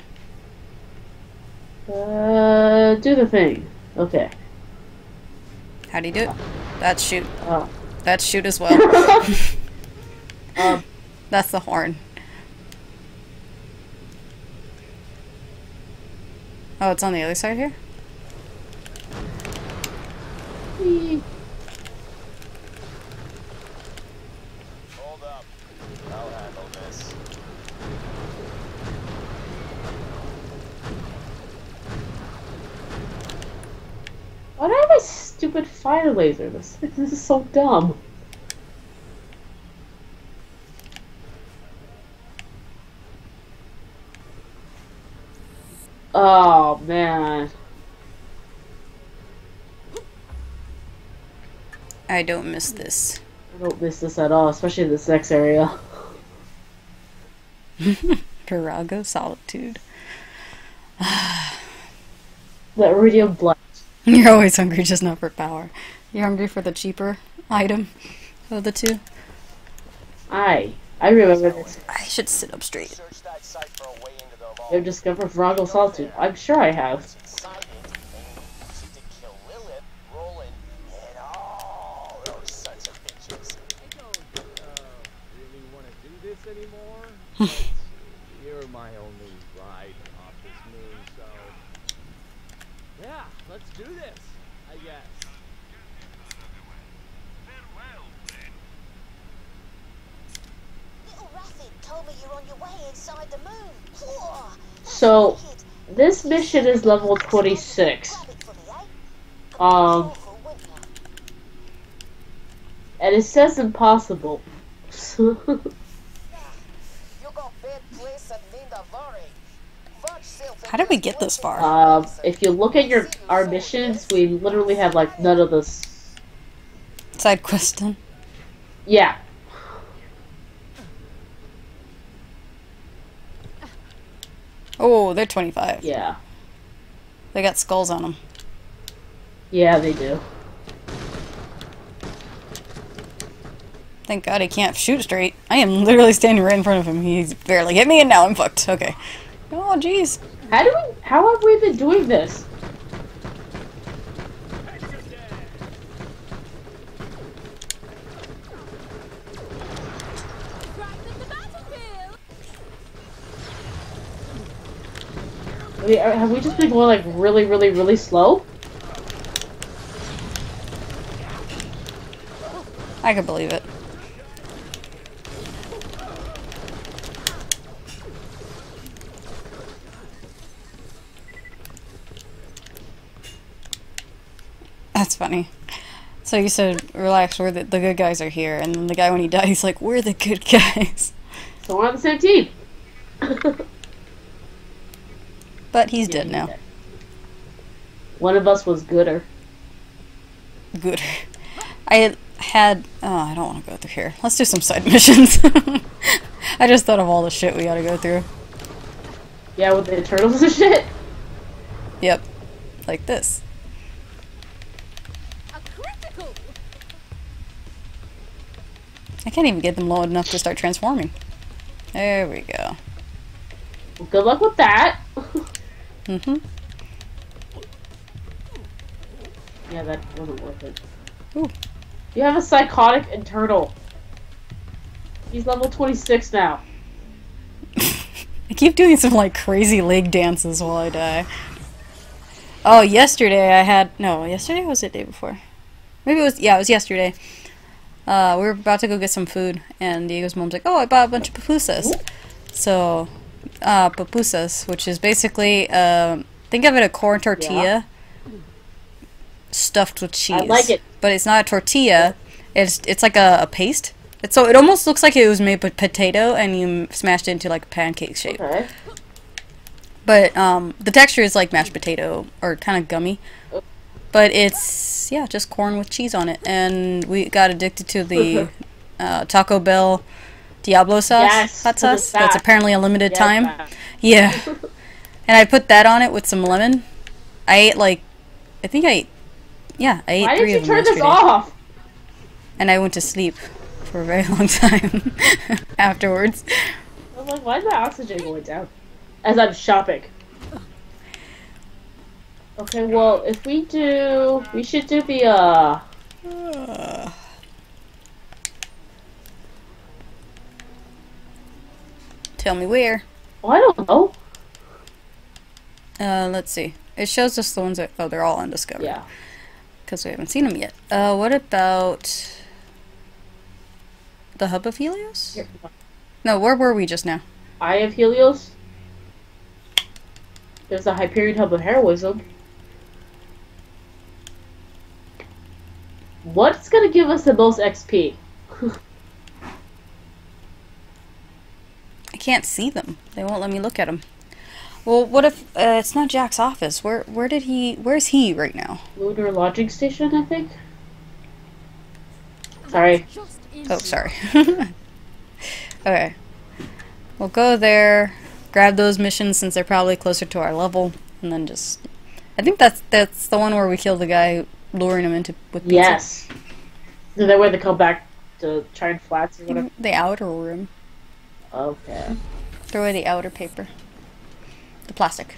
Uh, do the thing. Okay. How do you do it? That's shoot. Oh. That's shoot as well. Um, That's the horn. Oh, it's on the other side here? Hold up. I'll handle this. why do I have a stupid fire laser? This, this is so dumb. Oh man. I don't miss this. I don't miss this at all, especially in this next area. Virago Solitude. The iridium blast. You're always hungry, just not for power. You're hungry for the cheaper item of the two. I I remember this. I should sit up straight. Search that site for a way into the vault. I've discovered Virago Solitude. I'm sure I have. Inside it, and use it to kill Lilith, Roland, and all those sons of bitches. I don't uh, really want to do this anymore. But you're my only ride off this moon, so yeah, let's do this. I guess. Little Rapid told me you're on your way inside the moon. Whoa, that's So, wicked. this mission is level twenty-six. Grab it for me, eh? Um, Awful, wouldn't ya? and it says impossible. You got bad place and Linda Vare. How did we get this far? um, if you look at your our missions, we literally have like none of this. Side quest done. Yeah. Oh, they're twenty-five. Yeah. They got skulls on them. Yeah, they do. Thank God he can't shoot straight. I am literally standing right in front of him. He's barely hit me, and now I'm fucked. Okay. Oh, jeez. How do we? How have we been doing this? I mean, are- have we just been going like really, really, really slow? I could believe it. That's funny. So you said, relax, we're the, the good guys are here. And then the guy, when he died, he's like, we're the good guys. So we're on the same team. But he's dead now. One of us was gooder. Good. I had... Oh, I don't want to go through here. Let's do some side missions. I just thought of all the shit we gotta go through. Yeah, with the turtles and shit. Yep. Like this. A critical. I can't even get them low enough to start transforming. There we go. Well, good luck with that. Mm-hmm. Yeah, that wasn't worth it. Ooh. You have a psychotic and turtle. He's level twenty-six now. I keep doing some like crazy leg dances while I die. Oh, yesterday I had no. Yesterday or was it the day before? Maybe it was. Yeah, it was yesterday. Uh, we were about to go get some food, and Diego's mom's like, "Oh, I bought a bunch of pupusas." So, uh, pupusas, which is basically, uh, think of it a corn tortilla Yeah. stuffed with cheese. I like it. But it's not a tortilla. It's it's like a, a paste. It's, so it almost looks like it was made with potato, and you smashed it into like a pancake shape. Okay. But um, the texture is like mashed potato, or kind of gummy. But it's, yeah, just corn with cheese on it. And we got addicted to the uh, Taco Bell Diablo sauce, Yes, hot 'cause sauce. it's That's fat. apparently a limited Yes, time. fat. Yeah. And I put that on it with some lemon. I ate like, I think I ate, yeah, I ate Why three did you of them turn this yesterday. off? And I went to sleep for a very long time afterwards. I was like, why is my oxygen going down? As I'm shopping. Okay, well, if we do... We should do the, uh... Tell me where. Oh, I don't know. Uh, let's see. It shows us the ones that, oh, they're all undiscovered. Yeah. Because we haven't seen them yet. Uh, what about the Hub of Helios? Here. No, where were we just now? Eye of Helios. There's the Hyperion Hub of Heroism. What's gonna give us the most X P? I can't see them. They won't let me look at them. Well, what if uh, it's not Jack's office? Where where did he? Where's he right now? Lunar Lodging Station, I think. Sorry. Just in Oh, sorry. Okay, we'll go there. Grab those missions since they're probably closer to our level, and then just. I think that's that's the one where we kill the guy, luring him into with pizza. Yes. Is that where they come back to try and flats or whatever? The outer room. Okay. Throw away the outer paper. The plastic.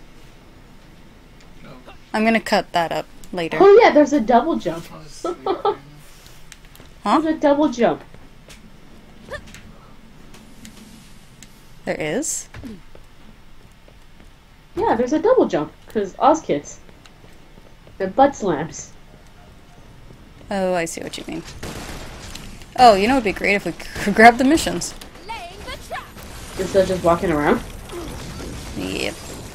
I'm gonna cut that up later. Oh yeah, there's a double jump. Huh? There's a double jump. There is? Yeah, there's a double jump because Ozkits. They're butt slams. Oh, I see what you mean. Oh, you know it would be great if we could grab the missions. laying the trap. Instead of just walking around. Yep.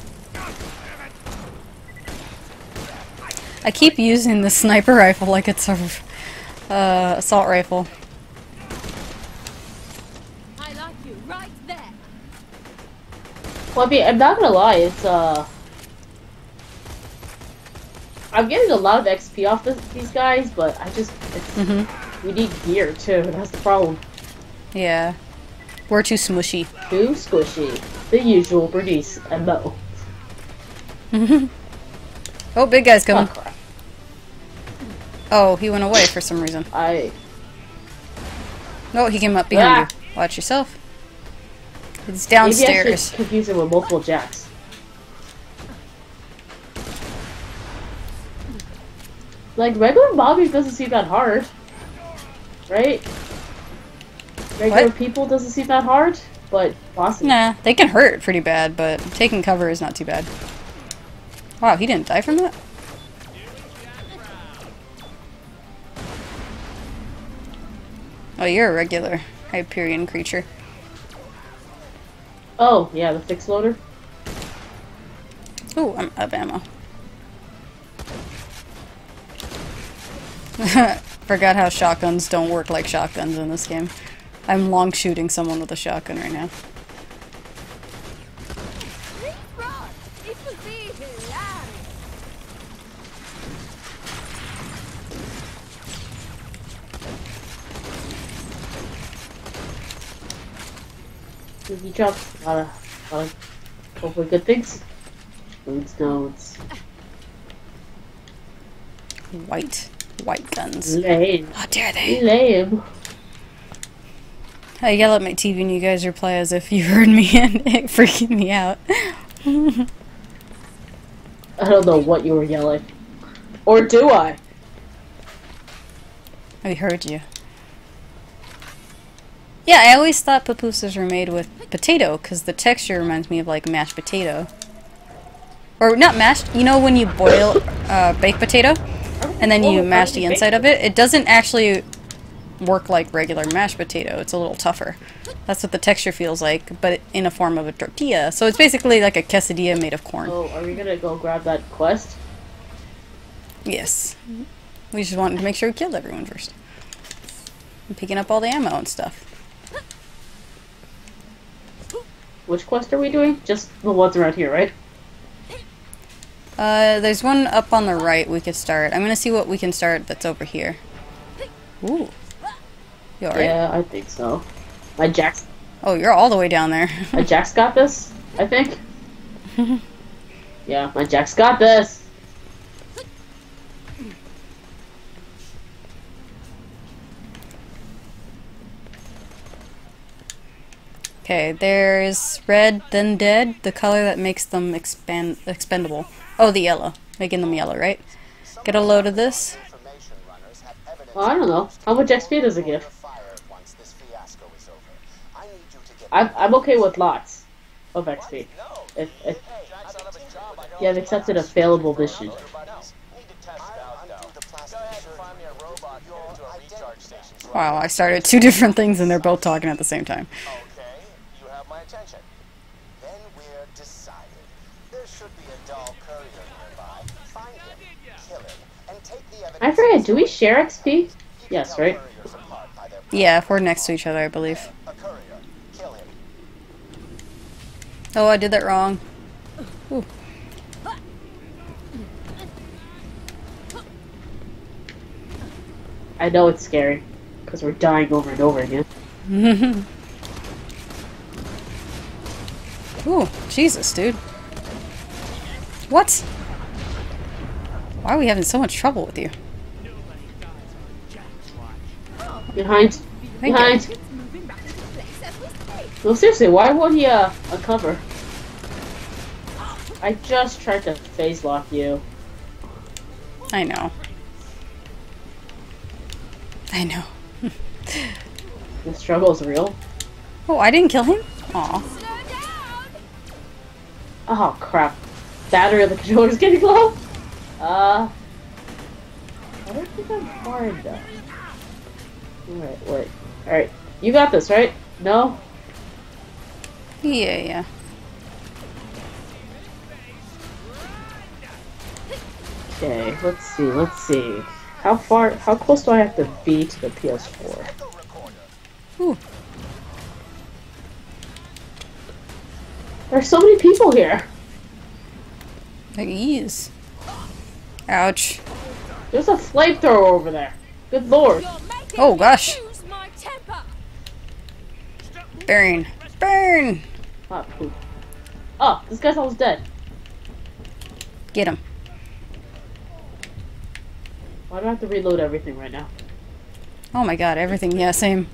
I keep using the sniper rifle like it's a uh, assault rifle. I like you right there. Well, I mean, I'm not gonna lie, it's, uh... I'm getting a lot of X P off this, these guys, but I just... It's, Mm-hmm. we need gear, too. That's the problem. Yeah. We're too smushy. Too squishy. The usual Bernice M O. Oh, big guy's coming. Oh, crap. Oh, he went away for some reason. I... No, he came up behind Ah. you. Watch yourself. It's Maybe I downstairs. should confuse him with multiple jacks. Like, regular Bobby doesn't seem that hard. Right? Regular What? people doesn't seem that hard, but bosses. Nah, they can hurt pretty bad, but taking cover is not too bad. Wow, he didn't die from that? Oh, you're a regular Hyperion creature. Oh, yeah, the fixed loader. Ooh, I'm out of ammo. Forgot how shotguns don't work like shotguns in this game. I'm long shooting someone with a shotgun right now. Please run. It will be hilarious. He dropped a lot of, a lot of hopefully good things. Nodes, nodes. White. White guns. Lame. How dare they? Lame. I yell at my T V and you guys reply as if you heard me and it freaking me out. I don't know what you were yelling. Or do I? I heard you. Yeah, I always thought pupusas were made with potato because the texture reminds me of like mashed potato. Or not mashed, you know when you boil uh, baked potato and then you mash the inside of it? It doesn't actually work like regular mashed potato. It's a little tougher. That's what the texture feels like, but in a form of a tortilla. So it's basically like a quesadilla made of corn. Oh, are we gonna go grab that quest? Yes. We just wanted to make sure we killed everyone first. I'm picking up all the ammo and stuff. Which quest are we doing? Just the ones around here, right? Uh, there's one up on the right we could start. I'm gonna see what we can start that's over here. Ooh. You alright? Yeah, I think so. My Jack's Oh, you're all the way down there. my Jack's got this, I think. Yeah, my Jack's got this. Okay, there's red, then dead, the color that makes them expand expendable. Oh, the yellow. Making them yellow, right? Get a load of this. Information runners have evidence Well, I don't know. How much X P does it give? fire once this fiasco is over. I need you to get I'm, I'm okay with lots of X P. No. If, if Jack's out of his job. I you have accepted a failable mission. Need to test it out, though. Go ahead and find me a robot here to a recharge station. Wow, I started two different things and they're both talking at the same time. Okay, you have my attention. Then we're decided. There should be a dull courier nearby. Find him, kill him, and take the evidence. I forget, do we share X P? Yes, right? Couriers apart by their Yeah, if we're next to each other, I believe. a courier. Kill him. Oh, I did that wrong. Ooh. I know it's scary, because we're dying over and over again. Ooh, Jesus, dude. What? Why are we having so much trouble with you? Behind. Thank Behind. you. No, seriously, why won't he, uh, uncover? I just tried to phase lock you. I know. I know. The struggle is real. Oh, I didn't kill him? Aw. Oh, crap. Battery of the controller's getting low? Uh... I don't think I'm far enough. Alright, wait. Alright, you got this, right? No? Yeah, yeah. Okay, let's see, let's see. How far, how close do I have to be to the P S four? Ooh. There's so many people here! Like ease. Ouch. There's a flamethrower over there. Good lord. Oh gosh. Lose my temper. Burn. Burn! Ah, poop. Oh, this guy's almost dead. Get him. Why do I have to reload everything right now? Oh my god, everything. Yeah, same.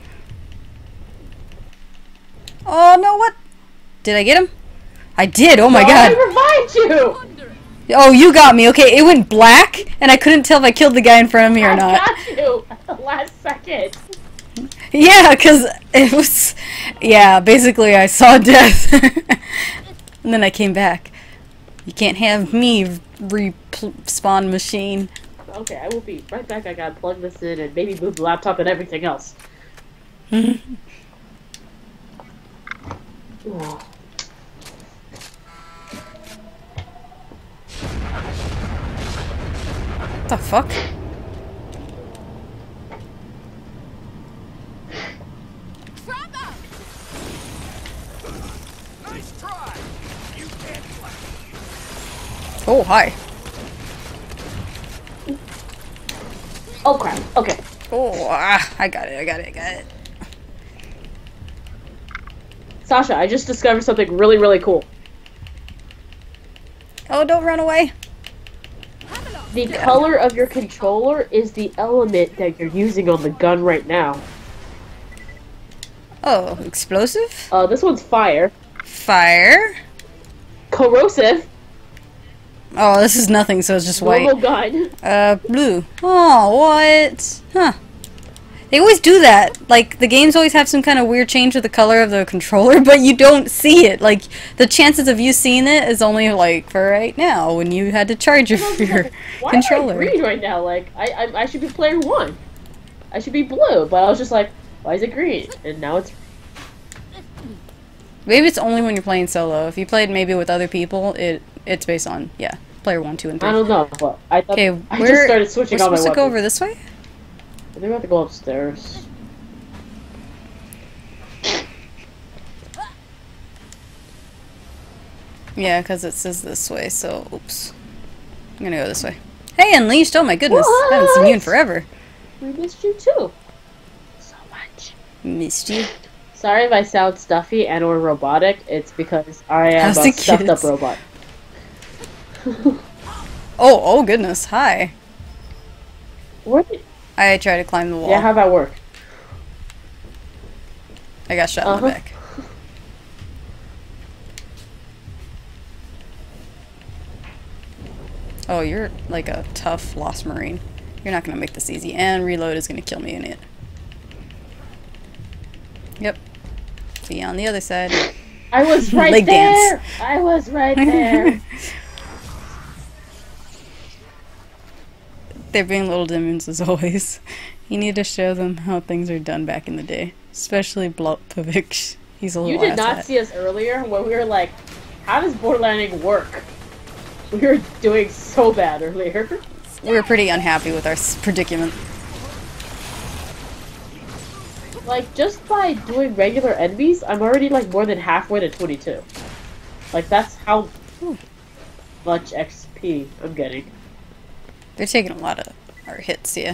Oh no, what? Did I get him? I did, oh my Oh, god. I revived you! Oh, you got me. Okay, it went black, and I couldn't tell if I killed the guy in front of me or I not. got you at the last second. Yeah, because it was... Yeah, basically I saw death. And then I came back. You can't have me respawn machine. Okay, I will be right back. I gotta plug this in and maybe move the laptop and everything else. Oh. What the fuck? Nice try. You can't play. Oh, hi. Oh crap. Okay. Oh, ah, I got it, I got it, I got it. Sasha, I just discovered something really, really cool. Oh, don't run away. The color of your controller is the element that you're using on the gun right now. Oh, explosive? Uh, this one's fire. Fire? Corrosive. Oh, this is nothing, so it's just white. Normal gun. Uh, blue. Oh, what? Huh. They always do that. Like, the games always have some kind of weird change with the color of the controller, but you don't see it. Like, the chances of you seeing it is only, like, for right now, when you had to charge your, your Why controller. am I green right now? Like, I, I I should be player one. I should be blue, but I was just like, why is it green? And now it's... Maybe it's only when you're playing solo. If you played maybe with other people, it it's based on, yeah, player one, two, and three. I don't know, but I thought... Okay, I we're, just started switching we're on my supposed to go weapons. over this way? I think we have to go upstairs. Yeah, because it says this way, so oops. I'm gonna go this way. Hey, Unleashed! Oh my goodness, I haven't seen you in What? forever. We missed you too. So much. Missed you. Sorry if I sound stuffy and or robotic. It's because I am How's a the stuffed up kids? robot. Oh, oh goodness, hi. Where did... I tried to climb the wall. Yeah, how'd that work? I got shot in Uh-huh. the back. Oh, you're like a tough Lost Marine. You're not gonna make this easy, and reload is gonna kill me in it. Yep. See you on the other side. I was right Leg there! dance. I was right there! They're being little demons as always. You need to show them how things are done back in the day. Especially Blotpovic. He's a You little did not asshat. see us earlier when we were like, how does borderlanding work? We were doing so bad earlier. We were pretty unhappy with our s- predicament. Like, just by doing regular enemies, I'm already like more than halfway to twenty-two. Like, that's how much X P I'm getting. They're taking a lot of our hits, yeah.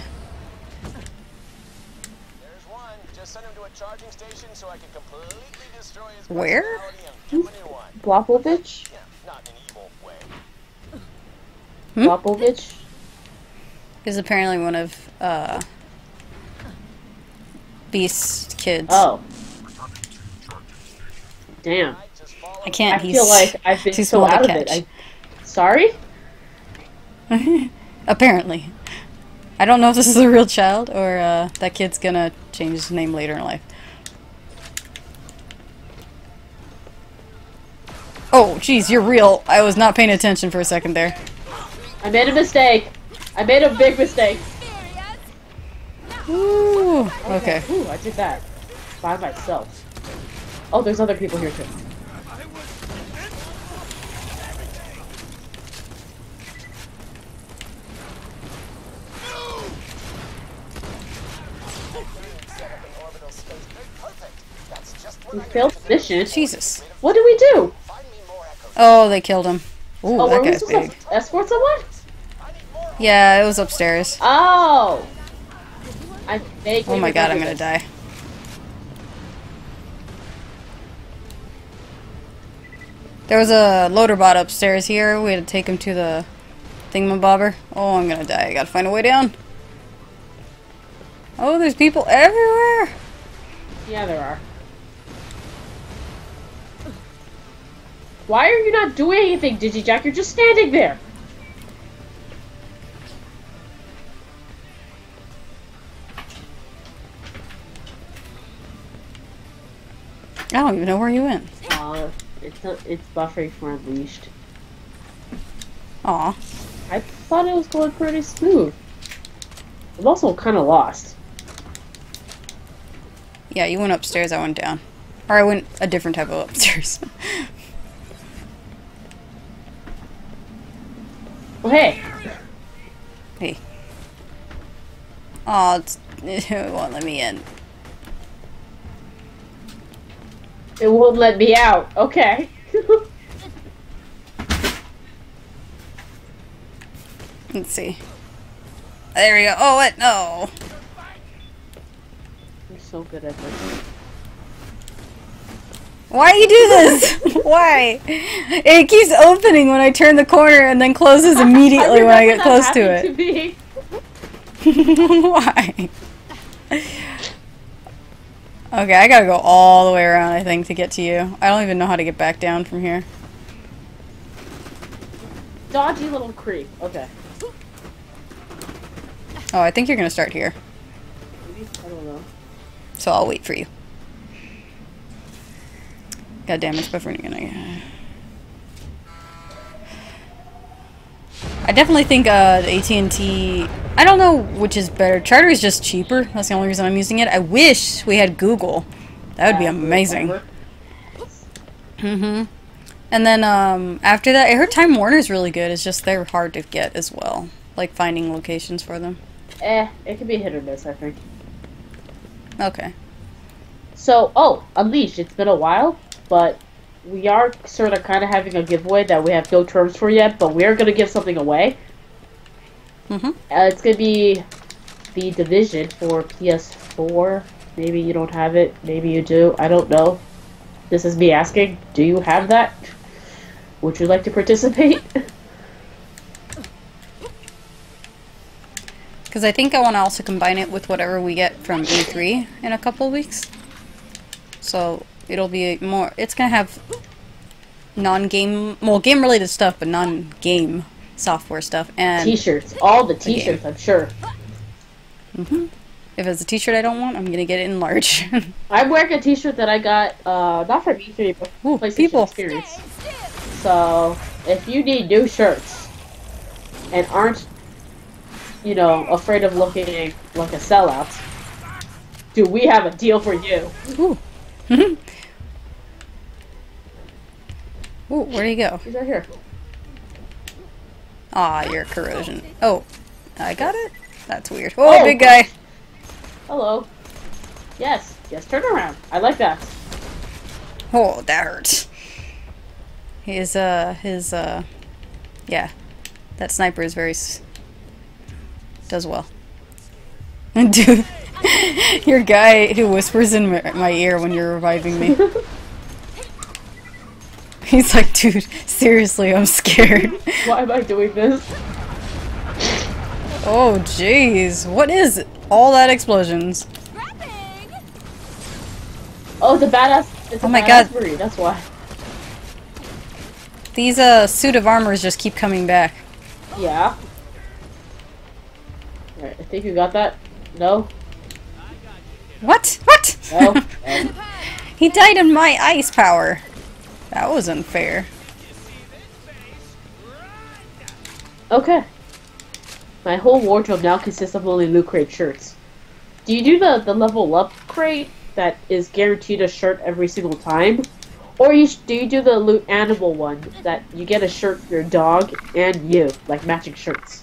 There's one. Just send him to a charging station so I can completely destroy his Where? personality and give him a new one. Blopovich? Yeah, not in an evil way. Hmm? Blopovich? He's apparently one of, uh... Beast's kids. Oh. Damn. I can't, I he's feel like I've been too so small to out of it. catch. I... Sorry? Apparently. I don't know if this is a real child, or, uh, that kid's gonna change his name later in life. Oh, jeez, you're real. I was not paying attention for a second there. I made a mistake. I made a big mistake. Ooh, okay. Ooh, I did that. By myself. Oh, there's other people here too. We failed the mission. Jesus. What did we do? Oh, they killed him. Ooh, Oh, that were we guy's supposed big. to escort someone? Yeah, it was upstairs. Oh! I vaguely Oh my god, I'm remember gonna this. die. There was a loader bot upstairs here. We had to take him to the thingamabobber. Oh, I'm gonna die. I gotta find a way down. Oh, there's people everywhere! Yeah, there are. Why are you not doing anything, Digijack? You're just standing there. I don't even know where you went. Uh, it's not, it's buffering for Unleashed. Aw. I thought it was going pretty smooth. I'm also kind of lost. Yeah, you went upstairs, I went down. Or I went a different type of upstairs. Oh, hey. Hey. Aw, it's, it won't let me in. It won't let me out. Okay. Let's see. There we go. Oh, what? No. I'm so good at this. Why you do this? Why? It keeps opening when I turn the corner and then closes immediately when I get close to it. To Why? Okay, I gotta go all the way around, I think, to get to you. I don't even know how to get back down from here. Dodgy little creep. Okay. Oh, I think you're gonna start here. Maybe? I don't know. So I'll wait for you. God damn, it's buffering again. I definitely think uh, the A T and T... I don't know which is better. Charter is just cheaper. That's the only reason I'm using it. I wish we had Google. That would be amazing. Mm-hmm. And then um, after that, I heard Time Warner's really good. It's just they're hard to get as well. Like finding locations for them. Eh, it could be hit or miss, I think. Okay. So, oh, Unleashed. It's been a while, but we are sort of kind of having a giveaway that we have no terms for yet, but we are going to give something away. Mm-hmm. Uh, it's going to be the Division for P S four. Maybe you don't have it. Maybe you do. I don't know. This is me asking. Do you have that? Would you like to participate? Because I think I want to also combine it with whatever we get from E three in a couple weeks. So it'll be more... It's going to have non-game... Well, game-related stuff, but non-game software stuff. And T-shirts. All the T-shirts, I'm sure. Mm-hmm. If it's a T-shirt I don't want, I'm going to get it in large. I'm wearing a T-shirt that I got, uh, not from E three, but Ooh, PlayStation people. Experience. So, if you need new shirts and aren't, you know, afraid of looking like a sellout, do we have a deal for you? Ooh. Ooh, where'd he go? He's right here. Aw, you're corrosion. Oh, I got it? That's weird. Oh, oh, big guy. Hello. Yes, yes, turn around. I like that. Oh, that hurts. His, uh, his, uh, yeah. That sniper is very, s does well. Dude, your guy who whispers in my, my ear when you're reviving me. He's like, dude, seriously, I'm scared. Why am I doing this? Oh, jeez. What is all that explosions? Oh, it's a badass. It's a Oh my badass god. Marine, that's why. These, uh, suit of armors just keep coming back. Yeah. Alright, I think you got that. No? What? What? No? No. He died in my ice power. That was unfair. Okay. My whole wardrobe now consists of only Loot Crate shirts. Do you do the, the level up crate that is guaranteed a shirt every single time? Or you do you do the Loot Animal one that you get a shirt for your dog and you, like matching shirts?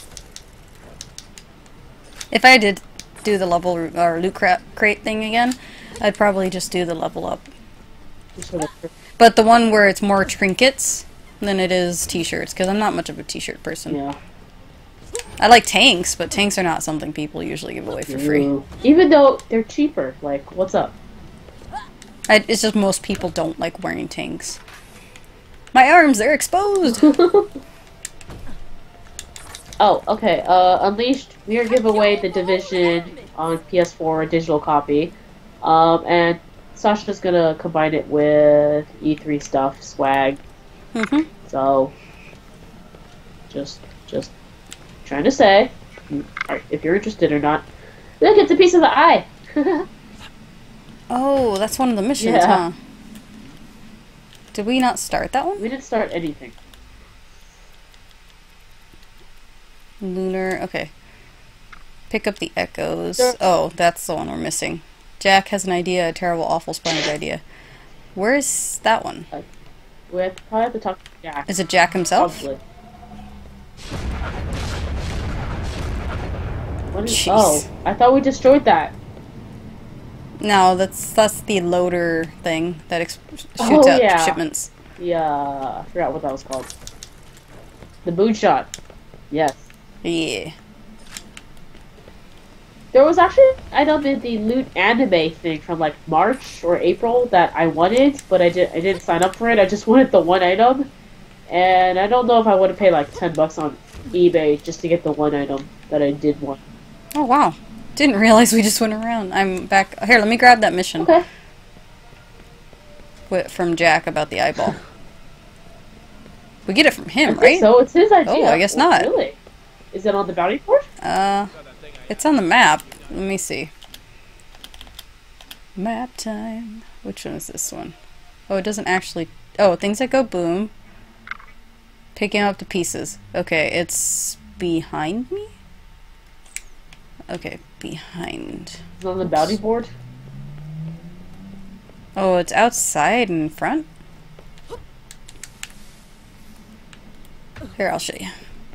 If I did do the level or loot cra crate thing again, I'd probably just do the level up. But the one where it's more trinkets than it is t-shirts, because I'm not much of a t-shirt person. Yeah. I like tanks, but tanks are not something people usually give away for free. Even though they're cheaper. Like, what's up? I, it's just most people don't like wearing tanks. My arms, they're exposed! Oh, okay. Uh, Unleashed, we are giving away the Division on P S four, a digital copy. Um, and Sasha's gonna combine it with E three stuff, swag. Mm-hmm. So, just, just trying to say, if you're interested or not. Look, it's a piece of the eye! Oh, that's one of the missions, Yeah. huh? Did we not start that one? We didn't start anything. Lunar, okay. Pick up the echoes. Sure. Oh, that's the one we're missing. Jack has an idea, a terrible, awful, splendid idea. Where's that one? We have to, probably have to talk to Jack. Is it Jack himself? Probably. What is, Jeez. oh, I thought we destroyed that. No, that's that's the loader thing that ex shoots Oh, out yeah. shipments. Yeah, I forgot what that was called. The boot shot. Yes. Yeah. There was actually, I know the, the loot anime thing from like March or April that I wanted, but I did I didn't sign up for it. I just wanted the one item, and I don't know if I would have paid like ten bucks on eBay just to get the one item that I did want. Oh wow. Didn't realize we just went around. I'm back. Here, let me grab that mission. Okay. Wi- From Jack about the eyeball. We get it from I him, think right? so it's his idea. Oh, I guess Well, not. Really? Is it on the bounty board? Uh, it's on the map. Let me see. Map time. Which one is this one? Oh, it doesn't actually... Oh, things that go boom. Picking up the pieces. Okay, it's behind me? Okay, behind. Is it on the bounty board? Oh, it's outside and in front? Here, I'll show you.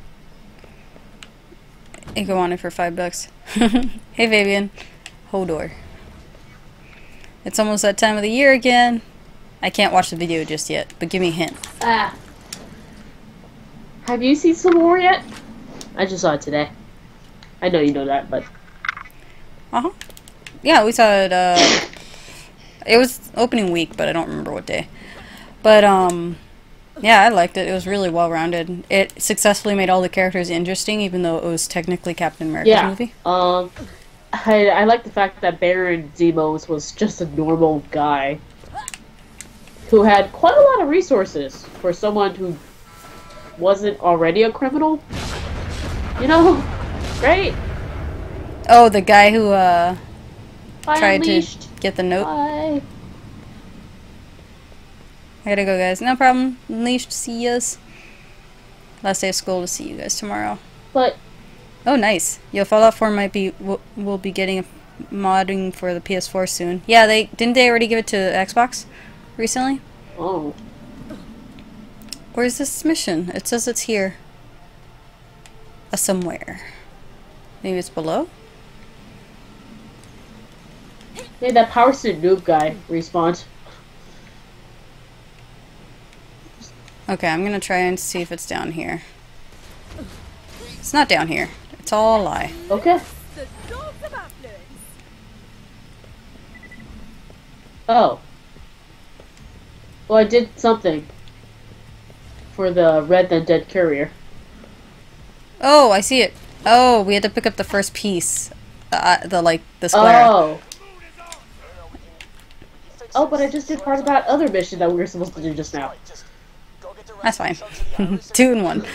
You go on it for five bucks. Hey, Fabian. Hodor. It's almost that time of the year again. I can't watch the video just yet, but give me a hint. Ah. Have you seen Civil War yet? I just saw it today. I know you know that, but... Uh-huh. Yeah, we saw it, uh... It was opening week, but I don't remember what day. But, um... yeah, I liked it. It was really well-rounded. It successfully made all the characters interesting, even though it was technically Captain America's yeah. movie. Um, I, I like the fact that Baron Zemos was just a normal guy who had quite a lot of resources for someone who wasn't already a criminal. You know? Right? Oh, the guy who, uh... Bye, tried Unleashed. to get the note. Bye. I gotta go, guys. No problem. Unleashed, see yous. Last day of school to see you guys tomorrow. But... Oh, nice. Yo, Fallout four might be... We'll, we'll be getting a modding for the P S four soon. Yeah, they... Didn't they already give it to Xbox recently? Oh. Where's this mission? It says it's here. Uh, somewhere. Maybe it's below? Hey, that Power Suit Noob guy respawned. Okay, I'm gonna try and see if it's down here. It's not down here. It's all a lie. Okay. The dogs of affluence. Oh. Well, I did something for the Red Then Dead courier. Oh, I see it. Oh, we had to pick up the first piece. Uh, the, like, the square. Oh. Oh, but I just did part of that other mission that we were supposed to do just now. That's fine. Two in one.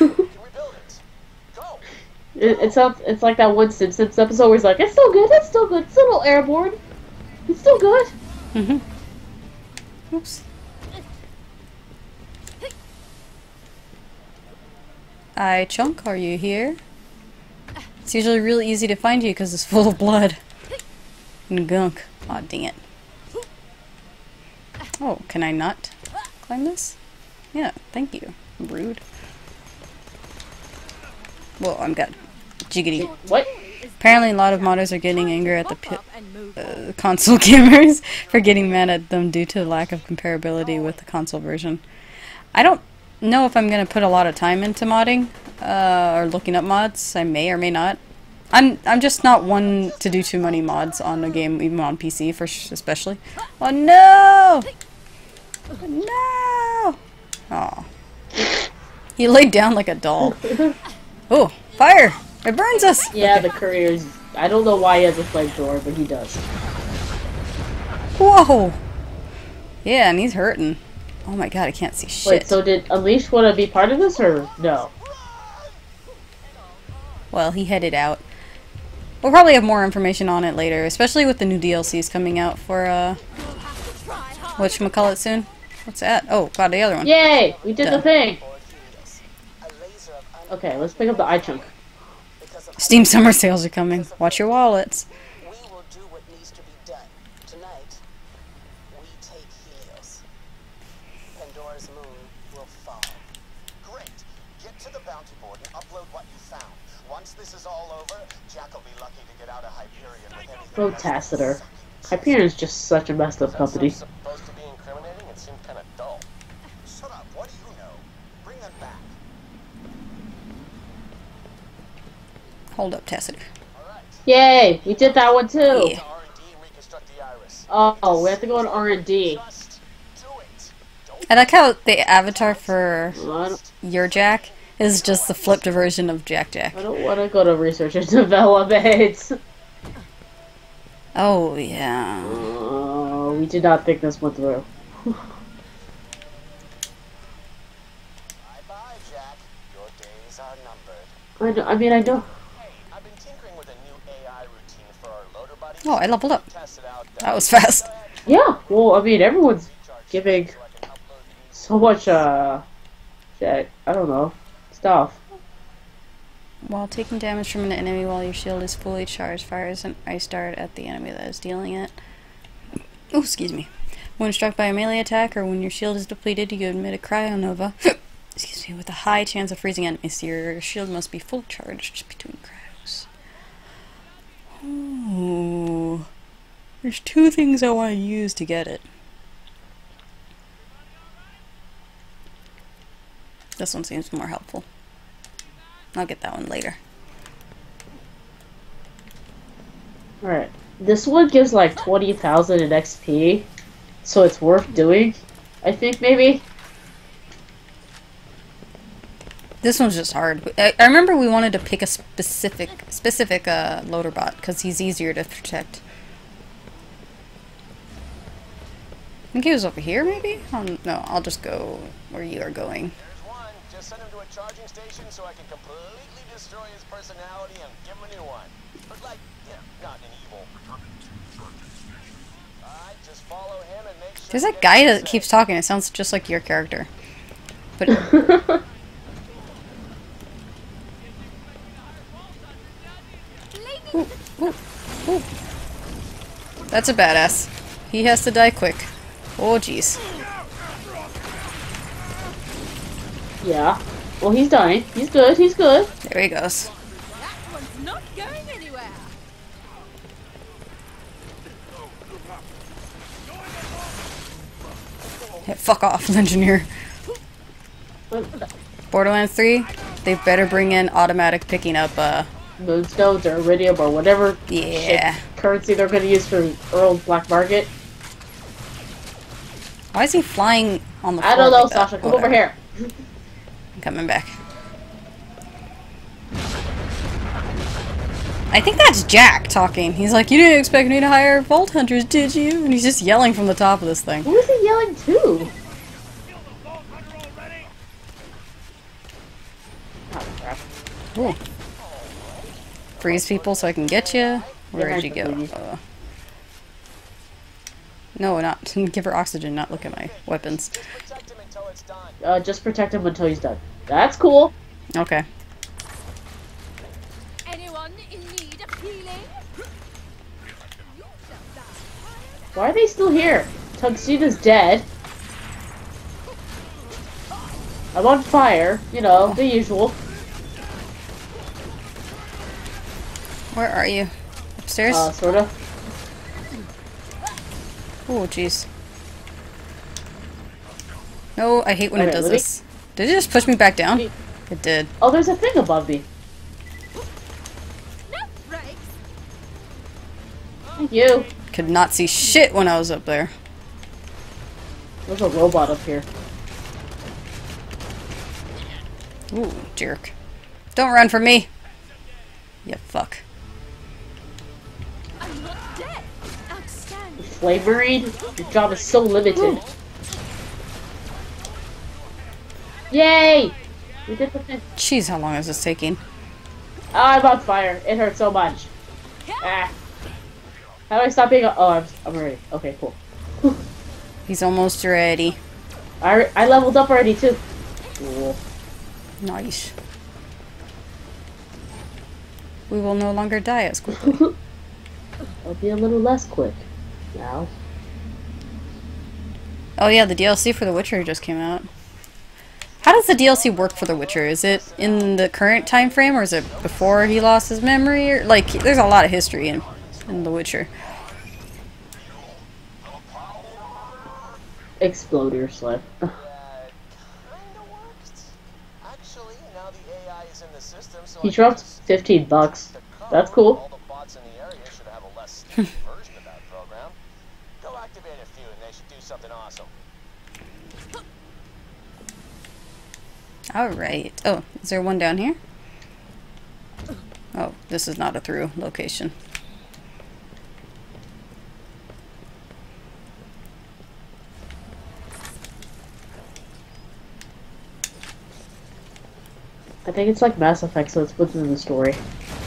It, it's up, it's like that one Simpsons episode where he's like, it's still good, it's still good, it's still a little airborne. It's still good. Mm-hmm. Oops. Hi, Chunk, are you here? It's usually really easy to find you because it's full of blood. And gunk. Aw, dang it. Oh, can I not climb this? Yeah, thank you. Rude. Well, I'm got jiggity. What? Apparently a lot of modders are getting angry at the pi uh, console gamers for getting mad at them due to the lack of comparability with the console version. I don't know if I'm going to put a lot of time into modding uh, or looking up mods. I may or may not. I'm I'm just not one to do too many mods on a game, even on P C, for sh especially. Oh no! No! Aw. He laid down like a doll. Oh, fire! It burns us! Yeah, the courier's... I don't know why he has a flamethrower, but he does. Whoa! Yeah, and he's hurting. Oh my god, I can't see shit. Wait, so did Unleashed want to be part of this, or no? Well, he headed out. We'll probably have more information on it later, especially with the new D L Cs coming out for, uh... whatchamacallit soon? What's that? Oh, got the other one. Yay! We did Done. the thing! Okay, let's pick up the eye chunk. Steam summer sales are coming. Watch your wallets. We will do what needs to be done. Tonight, we take Helios. Pandora's moon will fall. Great. Get to the bounty board and upload what you found. Once this is all over, Jack will be lucky to get out of Hyperion with anything. Go Tassiter. Hyperion is just such a messed up company. Supposed to be incriminating? It seemed kind of dull. Shut up. What do you know? Bring them back. Hold up, Tassiter. All right. Yay! We did that one too. Yeah. R and D and reconstruct the iris. Oh, we have to go on R and D. Just do it. Don't I like how the avatar for I don't, your Jack is just the flipped version of Jack Jack. I don't want to go to research and development. Oh, yeah. Uh, we did not think this one through. bye-bye, Jack. Your days are numbered. I, know, I mean, I know. Hey, I've been tinkering with a new A I routine for our loader buddies. Oh, I leveled up. Test it out. That was fast. Yeah, well, I mean, everyone's giving so much, uh, shit, I don't know, stuff. While taking damage from an enemy while your shield is fully charged, fires an ice dart at the enemy that is dealing it. Oh, excuse me. When struck by a melee attack or when your shield is depleted, you emit a Cryonova. Excuse me, with a high chance of freezing enemies. Your shield must be full charged between cryos. Ooh. There's two things I want to use to get it. This one seems more helpful. I'll get that one later. Alright, this one gives like twenty thousand in X P, so it's worth doing, I think, maybe? This one's just hard. I, I remember we wanted to pick a specific specific uh, loader bot because he's easier to protect. I think he was over here, maybe? Um, no, I'll just go where you are going. There's one. Just send him to a charging station so I can completely destroy his personality and give him a new one. But like, yeah, not an evil. Alright, just follow him and make sure. There's you that get guy what he that keeps says. talking. It sounds just like your character. But ooh, ooh, ooh. That's a badass. He has to die quick. Oh, jeez. Yeah. Well, he's dying. He's good, he's good. There he goes. That one's not going anywhere. Yeah, fuck off, engineer. Borderlands three, they better bring in automatic picking up, uh, Moonstones or iridium or whatever yeah. shit currency they're gonna use for Earl's Black Market. Why is he flying on the floor I don't know, like that? Sasha. Come over Whatever. here. I'm coming back. I think that's Jack talking. He's like, you didn't expect me to hire Vault Hunters, did you? And he's just yelling from the top of this thing. Who is he yelling to? Oh, crap. Ooh. Freeze people so I can get you. Where'd you go? Freeze. Uh, no, not. Give her oxygen, not look at my weapons. Just protect him until it's done. Uh, just protect him until he's done. That's cool. Okay. Anyone in need of healing? You shall die. Why are they still here? Tuxedo's dead. I'm on fire. You know, the usual. Where are you? Upstairs? Uh, sorta. Oh, jeez. No, I hate when it Okay, does let me- this. Did it just push me back down? me- It did. Oh, there's a thing above me. No breaks. Thank you. Could not see shit when I was up there. There's a robot up here. Ooh, jerk. Don't run from me! Yeah, fuck. I'm not dead. Outstanding. Flame Marine? Your job is so limited. Yay! We did the thing. Jeez, how long is this taking? Oh, I'm on fire. It hurts so much. Ah. How do I stop being a- Oh, I'm, I'm ready. Okay, cool. He's almost ready. I, re- I leveled up already, too. Cool. Nice. We will no longer die as quickly. I'll be a little less quick now. Oh yeah, the D L C for The Witcher just came out. How does the D L C work for The Witcher? Is it in the current time frame, or is it before he lost his memory? Or like, there's a lot of history in in The Witcher. Exploder slip. That kinda worked. Actually, now the A I is in the system, so He I dropped can just fifteen bucks. the code That's of cool. all the bots in few and they should do something awesome. Alright. Oh, is there one down here? Oh, this is not a through location. I think it's like Mass Effect, so it's within the story.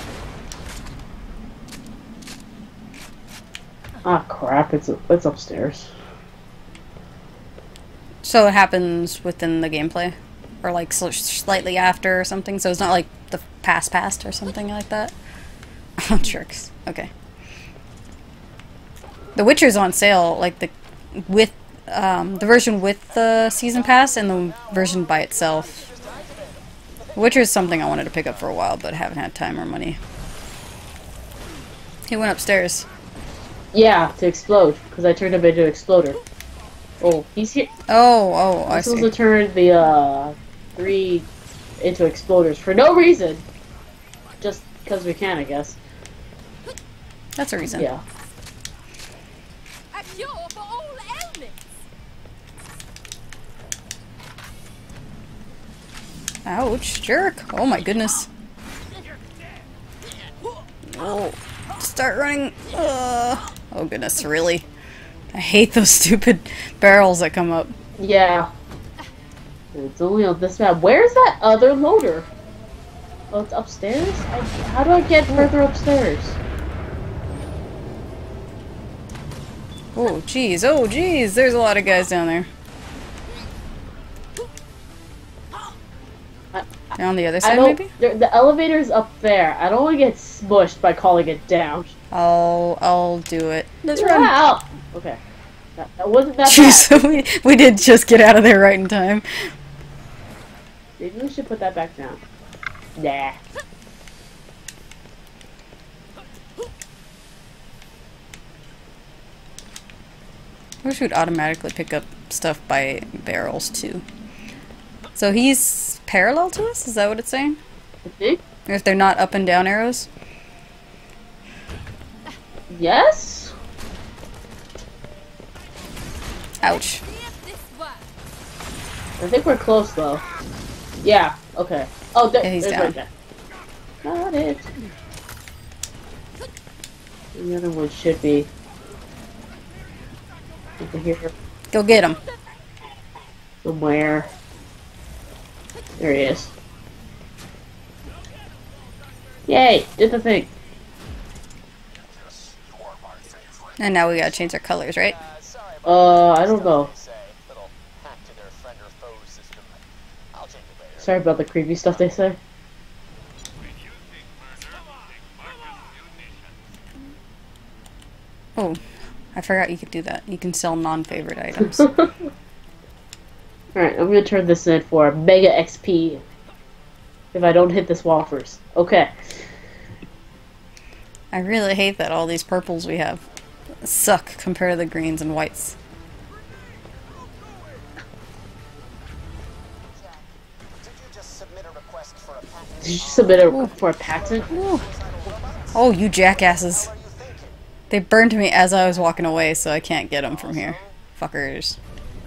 Ah, crap! It's it's upstairs. So it happens within the gameplay? Or like sl slightly after or something? So it's not like the past past or something like that? Oh, jerks. Okay. The Witcher's on sale, like the with um, the version with the season pass and the version by itself. Witcher is something I wanted to pick up for a while, but haven't had time or money. He went upstairs. Yeah, to explode, because I turned him into an exploder. Oh, he's here. Oh, oh, I I'm supposed see. to turn the uh, three into exploders for no reason. Just because we can, I guess. That's a reason. Yeah. A cure for all ailments. Ouch, jerk. Oh my goodness. Oh, start running. Uh, oh goodness, really? I hate those stupid barrels that come up. Yeah. It's only on this map. Where's that other loader? Oh, it's upstairs? I, how do I get further upstairs? Oh jeez, oh jeez, there's a lot of guys down there. Down the other I side, don't, maybe? the, the elevator's up there. I don't want to get smushed by calling it down. I'll, I'll do it. Let's run. Wow. Okay. That, that wasn't that Jeez, bad. we, we did just get out of there right in time. Maybe we should put that back down. Nah. I wish we'd automatically pick up stuff by barrels too. So he's parallel to us? Is that what it's saying? I think. Or if they're not up and down arrows? Yes? Ouch. See if this works. I think we're close though. Yeah, okay. Oh, there, Yeah, he's there's down. right there. Got it. The other one should be over here Go get him. somewhere. There he is. Yay! Did the thing. And now we gotta change our colors, right? Uh, sorry about Uh, that. I don't know. They say, little hack to their friend or foe system. I'll change it later. Sorry about the creepy stuff they say. Oh, I forgot you could do that. You can sell non-favorite items. Alright, I'm gonna turn this in for Mega X P. If I don't hit this wall first. Okay. I really hate that all these purples we have suck compared to the greens and whites. Jack, did you just submit a request for a patent? Did you submit a for a patent? Ooh. Oh, you jackasses. What are you thinking? They burned me as I was walking away, so I can't get them from here. Fuckers.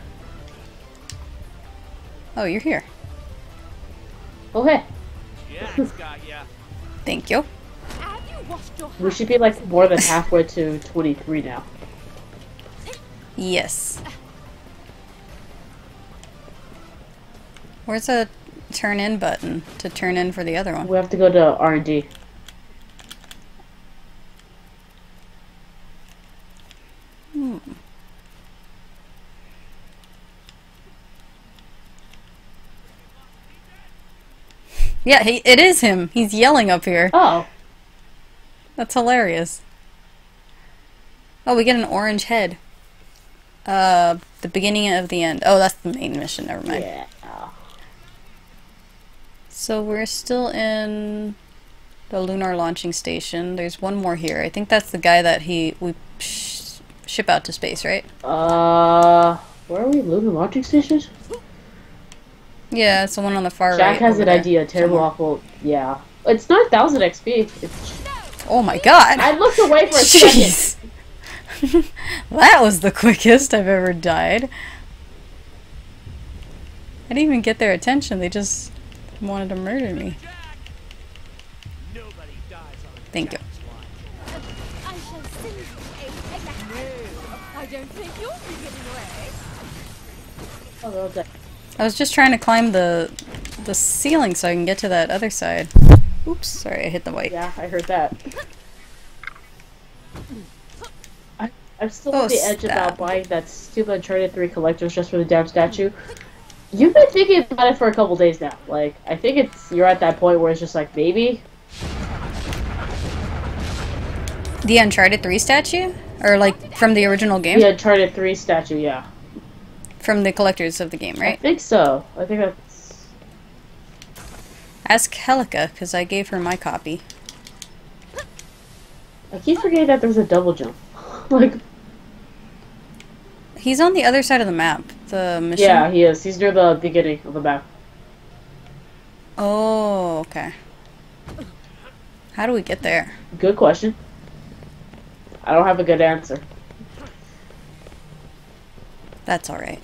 Oh, you're here. Okay. Yeah, it's got ya. Thank you. Have you washed your hands? We should be like more than halfway to twenty-three now. Yes. Where's a turn in button to turn in for the other one? We have to go to R and D. Hmm. Yeah, he, it is him. He's yelling up here. Oh. That's hilarious. Oh, we get an orange head. Uh, the beginning of the end. Oh, that's the main mission. Never mind. Yeah. So we're still in the lunar launching station. There's one more here. I think that's the guy that he we sh ship out to space, right? Uh, where are we? Lunar launching stations? Yeah, it's the one on the far right. Jack has over an there, idea. Terrible, somewhere. awful. Yeah. It's nine thousand X P. It's... Oh my god! I looked away for a second. Jeez! That was the quickest I've ever died. I didn't even get their attention. They just wanted to murder me. Nobody dies on Thank you. I shall send you a No, I don't think you'll be getting away. Oh, they're all dead. I was just trying to climb the the ceiling so I can get to that other side. Oops, sorry, I hit the white. Yeah, I heard that. I, I'm still Oh, on the edge stab. about buying that stupid Uncharted three collectors just for the damn statue. You've been thinking about it for a couple days now. Like, I think it's you're at that point where it's just like, maybe? The Uncharted three statue? Or like from the original game? The Uncharted three statue, yeah. From the collectors of the game, I right? think so. I think that's... Ask Helica, because I gave her my copy. I keep forgetting that there's a double jump. Like, He's on the other side of the map. The mission. yeah, he is. He's near the beginning of the map. Oh, okay. How do we get there? Good question. I don't have a good answer. That's alright.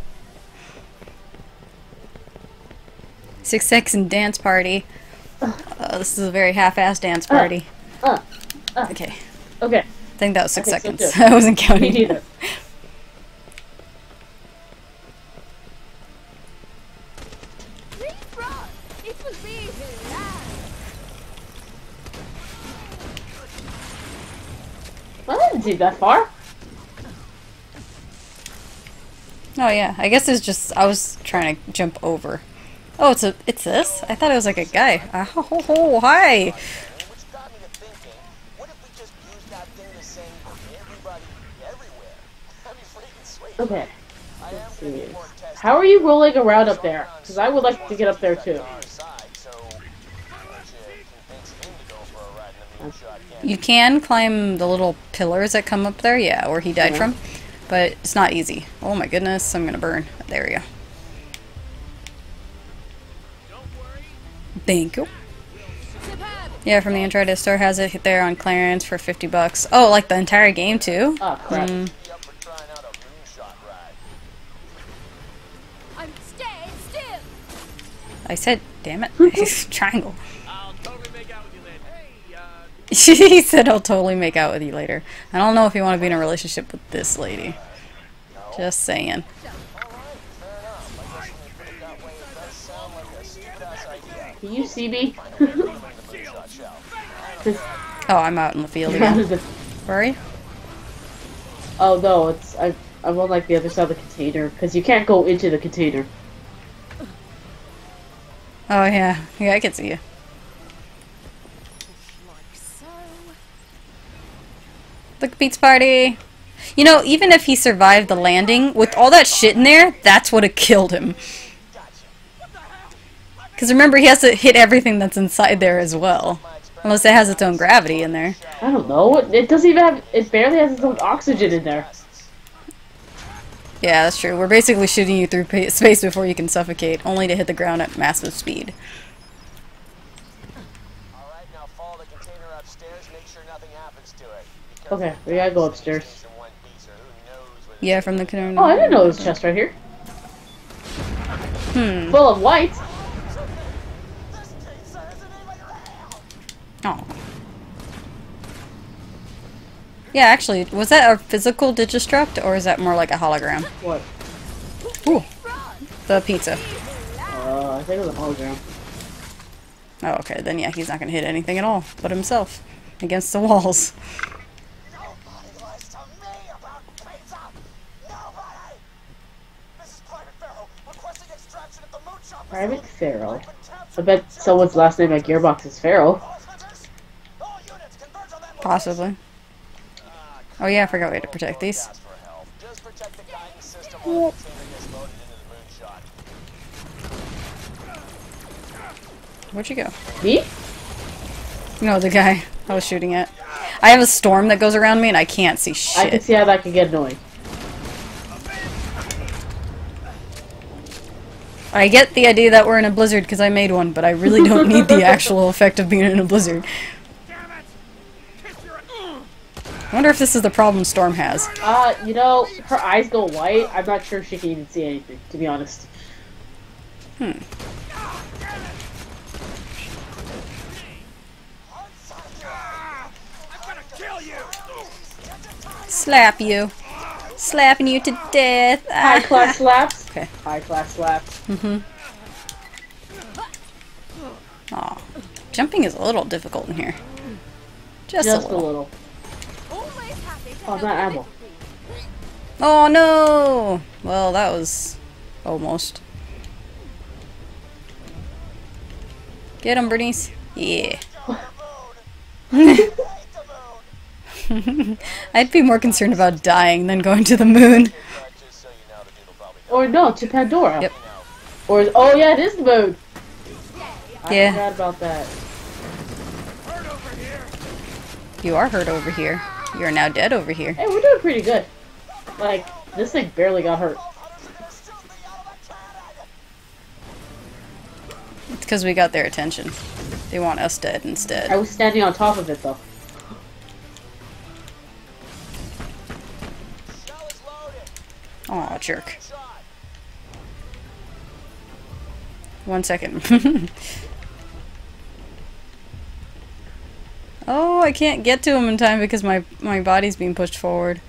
Six Seconds Dance Party. Uh, this is a very half-assed dance party. Uh, uh, Okay. Okay. I think that was six I think so seconds. too. I wasn't Me counting. neither. Please run. It will be hilarious. Well, I didn't see that far. Oh yeah, I guess it's just I was trying to jump over. Oh, it's a it's this? I thought it was like a guy. Uh, ho, ho, ho, hi. Which got me to thinking, what if we just use that thing to sing everybody everywhere? That'd be freaking sweet. Okay. I am Let's gonna see. be more tested. How are you rolling around up there? Because I would like to get up there too. Our side, so why don't you convince him to go for a ride in the moonshot, can't You can climb the little pillars that come up there, yeah, where he died Yeah. from. But it's not easy. Oh my goodness, I'm gonna burn. There we go. Thank you. Superb. Yeah, from the Uncharted store has it there on clearance for fifty bucks. Oh, like the entire game too? Oh, crap. Mm, be up for trying out a moonshot ride? I'm stay still. I said, damn it. Triangle. I'll totally make out with you later. Hey, uh, He said I'll totally make out with you later. I don't know if you want to be in a relationship with this lady. Just saying. Can you see me? Oh, I'm out in the field again. Where are you? Oh no, it's I. I'm on like the other side of the container because you can't go into the container. Oh yeah, yeah, I can see you. Like so. Look, Pizza Party! You know, even if he survived the landing, with all that shit in there, that's what had killed him. Because remember, he has to hit everything that's inside there as well. Unless it has its own gravity in there. I don't know. It, it doesn't even have. It barely has its own oxygen in there. Yeah, that's true. We're basically shooting you through pa- space before you can suffocate, only to hit the ground at massive speed. Alright, now follow the container upstairs, make sure nothing happens to it. Okay, we gotta go upstairs. Yeah, from the container. Oh, I didn't know there was a chest right here. Hmm. Full of white. Oh. Yeah, actually, was that a physical Digistruct, or is that more like a hologram? What? Ooh. The pizza. Uh, I think it was a hologram. Oh, okay, then yeah, he's not gonna hit anything at all, but himself. Against the walls. Nobody lies to me about pizza! Nobody! This is Private Pharaoh, requesting extraction at the moonshot. Private Pharaoh. I bet someone's last name at Gearbox is Pharaoh. Possibly. Oh yeah, I forgot we had to protect these. Just protect the guidance system while the container gets loaded into the moonshot. Where'd you go? Me? No, the guy I was shooting at. I have a storm that goes around me and I can't see I can shit. see how that can get annoying. I get the idea that we're in a blizzard because I made one, but I really don't need the actual effect of being in a blizzard. I wonder if this is the problem Storm has. Uh, you know, her eyes go white. I'm not sure if she can even see anything, to be honest. Hmm. Slap you. Slapping you to death. High class slaps. Okay. High class slaps. Mm-hmm. Aw. Jumping is a little difficult in here. Just, Just a little. a little. Always happy to Oh, help not a ammo. little. Oh no! Well, that was almost. Get him, Bernice. Yeah. I'd be more concerned about dying than going to the moon. Or no, to Pandora. Yep. Or oh yeah, it is the moon. I Yeah. forgot about that. You are hurt over here. You are now dead over here. Hey, we're doing pretty good. Like this thing barely got hurt. It's because we got their attention. They want us dead I instead. was standing on top of it though. Aw, jerk. One second. Oh, I can't get to him in time because my, my body's being pushed forward.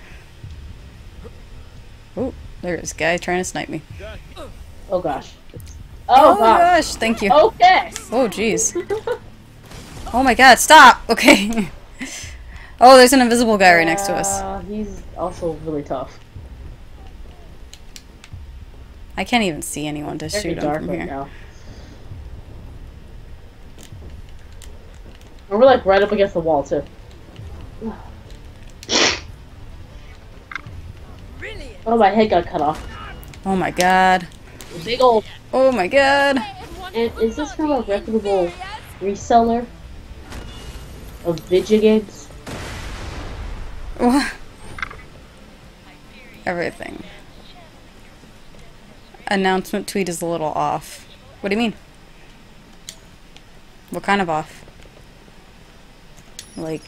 Oh, there's a guy trying to snipe me. Oh gosh. Oh, Oh, gosh. gosh, thank you. Okay. Oh, jeez. Oh my god, stop! Okay. Oh, there's an invisible guy right next to us. Uh, he's also really tough. I can't even see anyone to Very shoot him dark from right here. now. And we're like right up against the wall too. Brilliant. Oh, my head got cut off. Oh my god. Big old. Oh my god. And is this from a reputable reseller of video games? What? Everything. Announcement tweet is a little off. What do you mean? What kind of off? Like,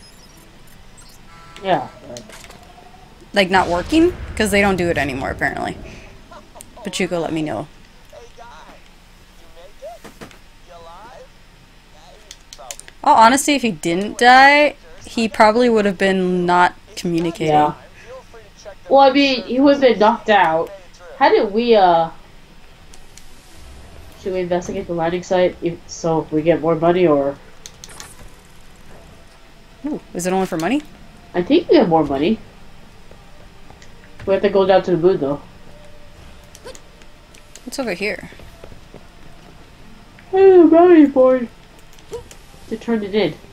Yeah. Like, like not working? Because they don't do it anymore, apparently. But you go let me know. Hey guy, you make it? You alive? Yeah, he's probably Oh, honestly, if he didn't die, he probably would have been not communicating. yeah. feel free to check the Well, I mean, he would have been knocked out. How did we, uh... Should we investigate the landing site if, so we get more money, or... Ooh, is it only for money? I think we get more money. We have to go down to the moon, though. What's over here? Oh, brownie board. To turn it in.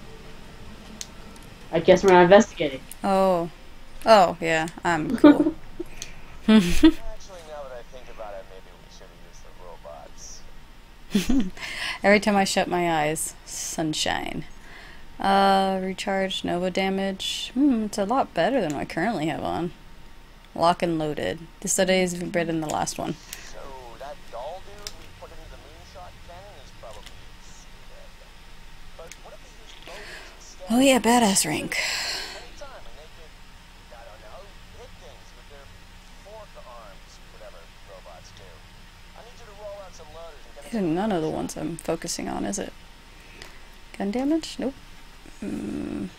I guess we're not investigating. Oh. Oh, yeah. I'm cool. Actually, now that I think about it, maybe we should have used the robots. Every time I shut my eyes, sunshine. Uh, recharge, Nova damage. Hmm, it's a lot better than what I currently have on. Lock and loaded. This today is even better than the last one. So, that doll dude we put into the moonshot cannon is probably dead. But what if we use motors instead? Oh yeah, badass rank. Anytime, and they could, I don't know, hit things with their fork arms, whatever robots do. I need you to roll out some loaders and get These are none of the ones I'm focusing on, is it? Gun damage? Nope. Hmm.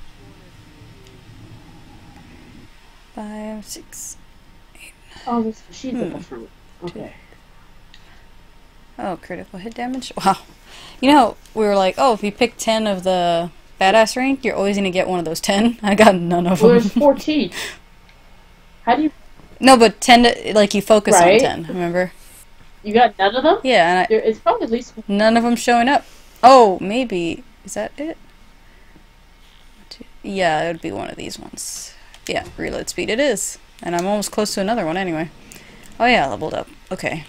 Five, six. Oh, this she's Hmm. the fruit. Okay. Oh, critical hit damage? Wow. You know how we were like, oh, if you pick ten of the badass rank, you're always going to get one of those ten? I got none of Well, them. there's fourteen. How do you... No, but ten, to, like, you focus Right. on ten, remember? You got none of them? Yeah, and I, There, it's probably at least... none of them showing up. Oh, maybe. Is that it? Two- Yeah, it would be one of these ones. Yeah, reload speed it is. And I'm almost close to another one anyway. Oh yeah, leveled up. Okay.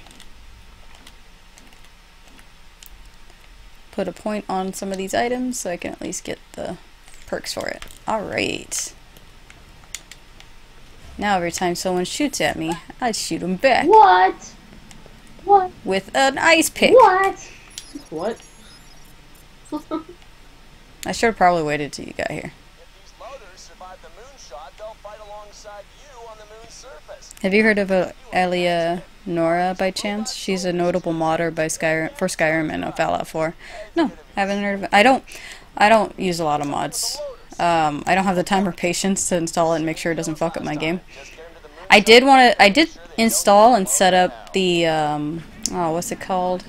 Put a point on some of these items so I can at least get the perks for it. Alright. Now every time someone shoots at me, I shoot them back What? What? with an ice pick. What? What? I should have probably waited till you got here. If these loaders alongside you on the moon's surface. Have you heard of uh, Elia Nora by chance? She's a notable modder by Skyrim for Skyrim and uh, Fallout four. No, haven't heard of it. I don't. I don't use a lot of mods. Um, I don't have the time or patience to install it and make sure it doesn't fuck up my game. I did want to. I did install and set up the. Um, oh, what's it called?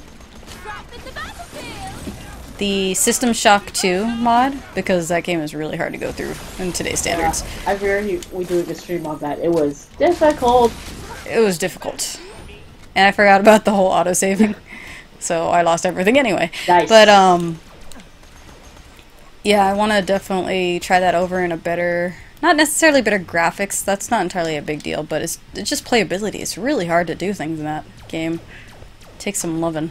The System Shock two mod, because that game is really hard to go through in today's standards. Yeah, I heard we doing a stream on that. It was difficult. It was difficult. And I forgot about the whole autosaving. So I lost everything anyway. Nice. But, um... yeah, I want to definitely try that over in a better... Not necessarily better graphics, that's not entirely a big deal, but it's, it's just playability. It's really hard to do things in that game. It takes some loving.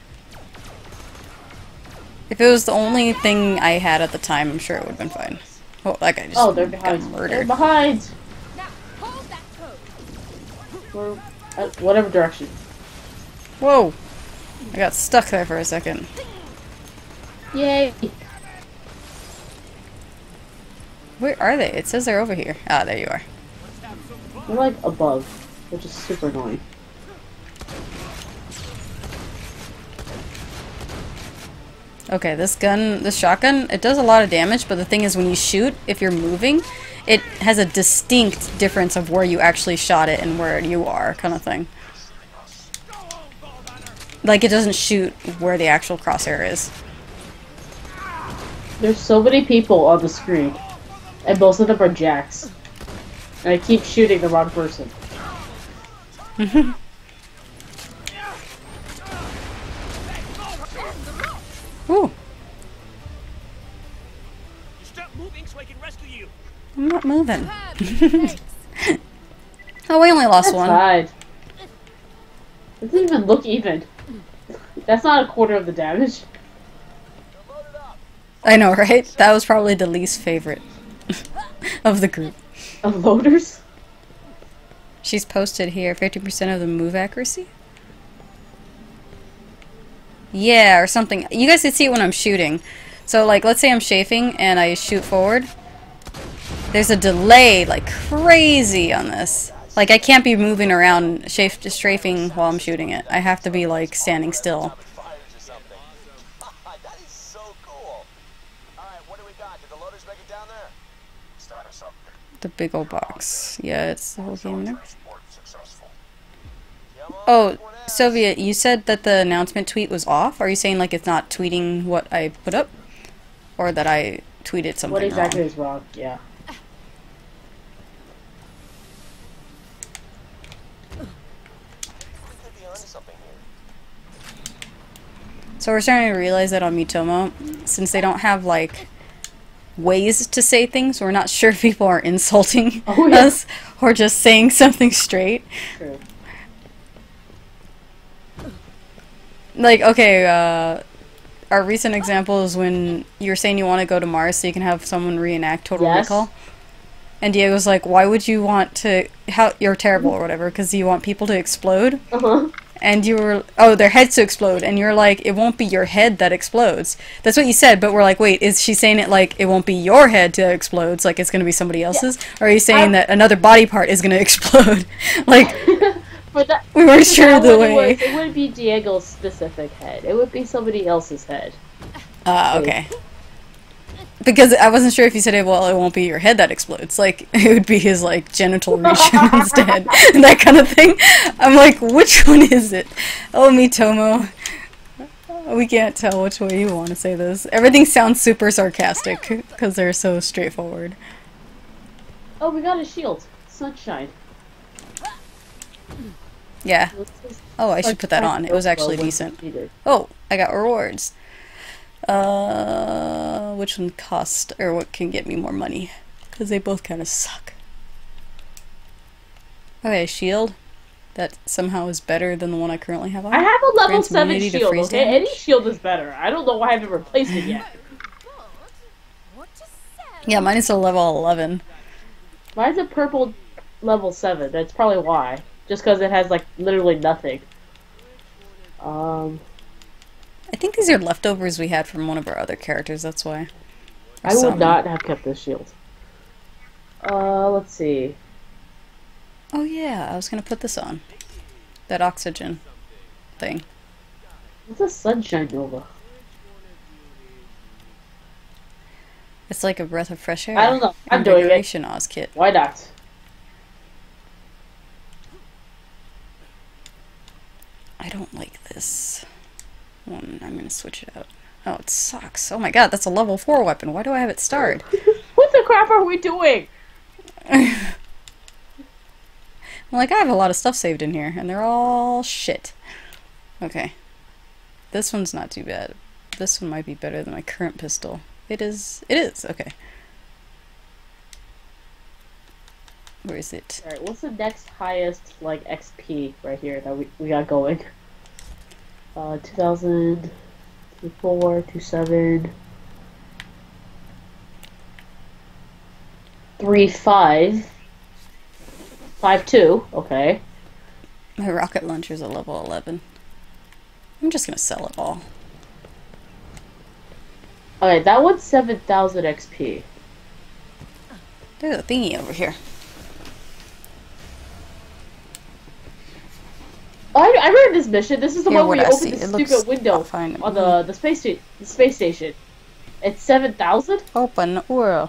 If it was the only thing I had at the time, I'm sure it would have been fine. Oh, that guy just Oh, they're got behind. They're murdered. behind. Now, hold that pose. Or, uh, whatever direction. Whoa! I got stuck there for a second. Yay! Where are they? It says they're over here. Ah, there you are. They're like above, which is super annoying. Okay, this gun, this shotgun, it does a lot of damage, but the thing is when you shoot, if you're moving, it has a distinct difference of where you actually shot it and where you are, kind of thing. Like, it doesn't shoot where the actual crosshair is. There's so many people on the screen, and most of them are jacks. And I keep shooting the wrong person. Ooh, Stop moving so I can rescue you. I'm not moving. Oh, we only lost That's one. fine. It doesn't even look even. That's not a quarter of the damage. I know, right? That was probably the least favorite of the group. Of loaders? She's posted here, fifty percent of the move accuracy? Yeah, or something. You guys can see it when I'm shooting. So, like, let's say I'm chafing and I shoot forward. There's a delay, like, crazy on this. Like, I can't be moving around, chafe, just strafing while I'm shooting it. I have to be, like, standing still. Fires or something. That is so cool. Alright, what do we got? Did the loaders make it down there? Status up. The big old box. Yeah, it's the whole game there. Transport successful. Come on, Oh, Cornell. Soviet, you said that the announcement tweet was off? Are you saying, like, it's not tweeting what I put up? Or that I tweeted something What exactly wrong? is wrong? Yeah. We could be onto something here. So we're starting to realize that on Mitomo, since they don't have, like, ways to say things, we're not sure if people are insulting Oh, yeah. us or just saying something straight. True. Like, okay, uh, our recent example is when you're saying you want to go to Mars so you can have someone reenact Total Yes. Recall. And Diego's like, why would you want to, how, you're terrible or whatever, because you want people to explode? Uh-huh. And you were, oh, their heads to explode. And you're like, it won't be your head that explodes. That's what you said, but we're like, wait, is she saying it like, it won't be your head that explodes, like it's going to be somebody else's? Or are you saying I- that another body part is going to explode? Like, But that, we weren't for sure that the one, it way. was- It wouldn't be Diego's specific head. It would be somebody else's head. Ah, okay. Because I wasn't sure if you said it, well, it won't be your head that explodes. Like, it would be his, like, genital region instead. That kind of thing. I'm like, which one is it? Oh, Mitomo. We can't tell which way you want to say this. Everything sounds super sarcastic, because they're so straightforward. Oh, we got a shield. Sunshine. Yeah. Let's just- Oh, I should like, put that on. It was actually when decent. needed. Oh, I got rewards. Uh, which one cost, or what can get me more money? Because they both kind of suck. Okay, shield. That somehow is better than the one I currently have on. I have a level Grants seven immunity to shield, freeze okay? damage. Any shield is better. I don't know why I haven't replaced it yet. What to say? Yeah, mine is a level eleven. Mine's a purple level seven. That's probably why. Just because it has, like, literally nothing. Um, I think these are leftovers we had from one of our other characters, that's why. I would Some. not have kept this shield. Uh, let's see. Oh yeah, I was gonna put this on. That oxygen thing. What's a Sunshine Nova? It's like a breath of fresh air. I don't know. I'm doing it. Invigoration Oz kit. Why not? I don't like this one. I'm gonna switch it out. Oh, it sucks. Oh my god, that's a level four weapon. Why do I have it starred? What the crap are we doing? Like, I have a lot of stuff saved in here, and they're all shit. Okay. This one's not too bad. This one might be better than my current pistol. It is. It is. Okay. Where is it? Alright, what's the next highest, like, X P right here that we, we got going? Uh, two thousand, two four, two seven, three five, five two, okay. My rocket launcher's a level eleven. I'm just gonna sell it all. Okay, that one's seven thousand X P. There's a thingy over here. I, I read this mission. This is the Here, one where you what I open see. the It stupid looks window fine. on the the space sta- the space station. It's seven thousand. Open world.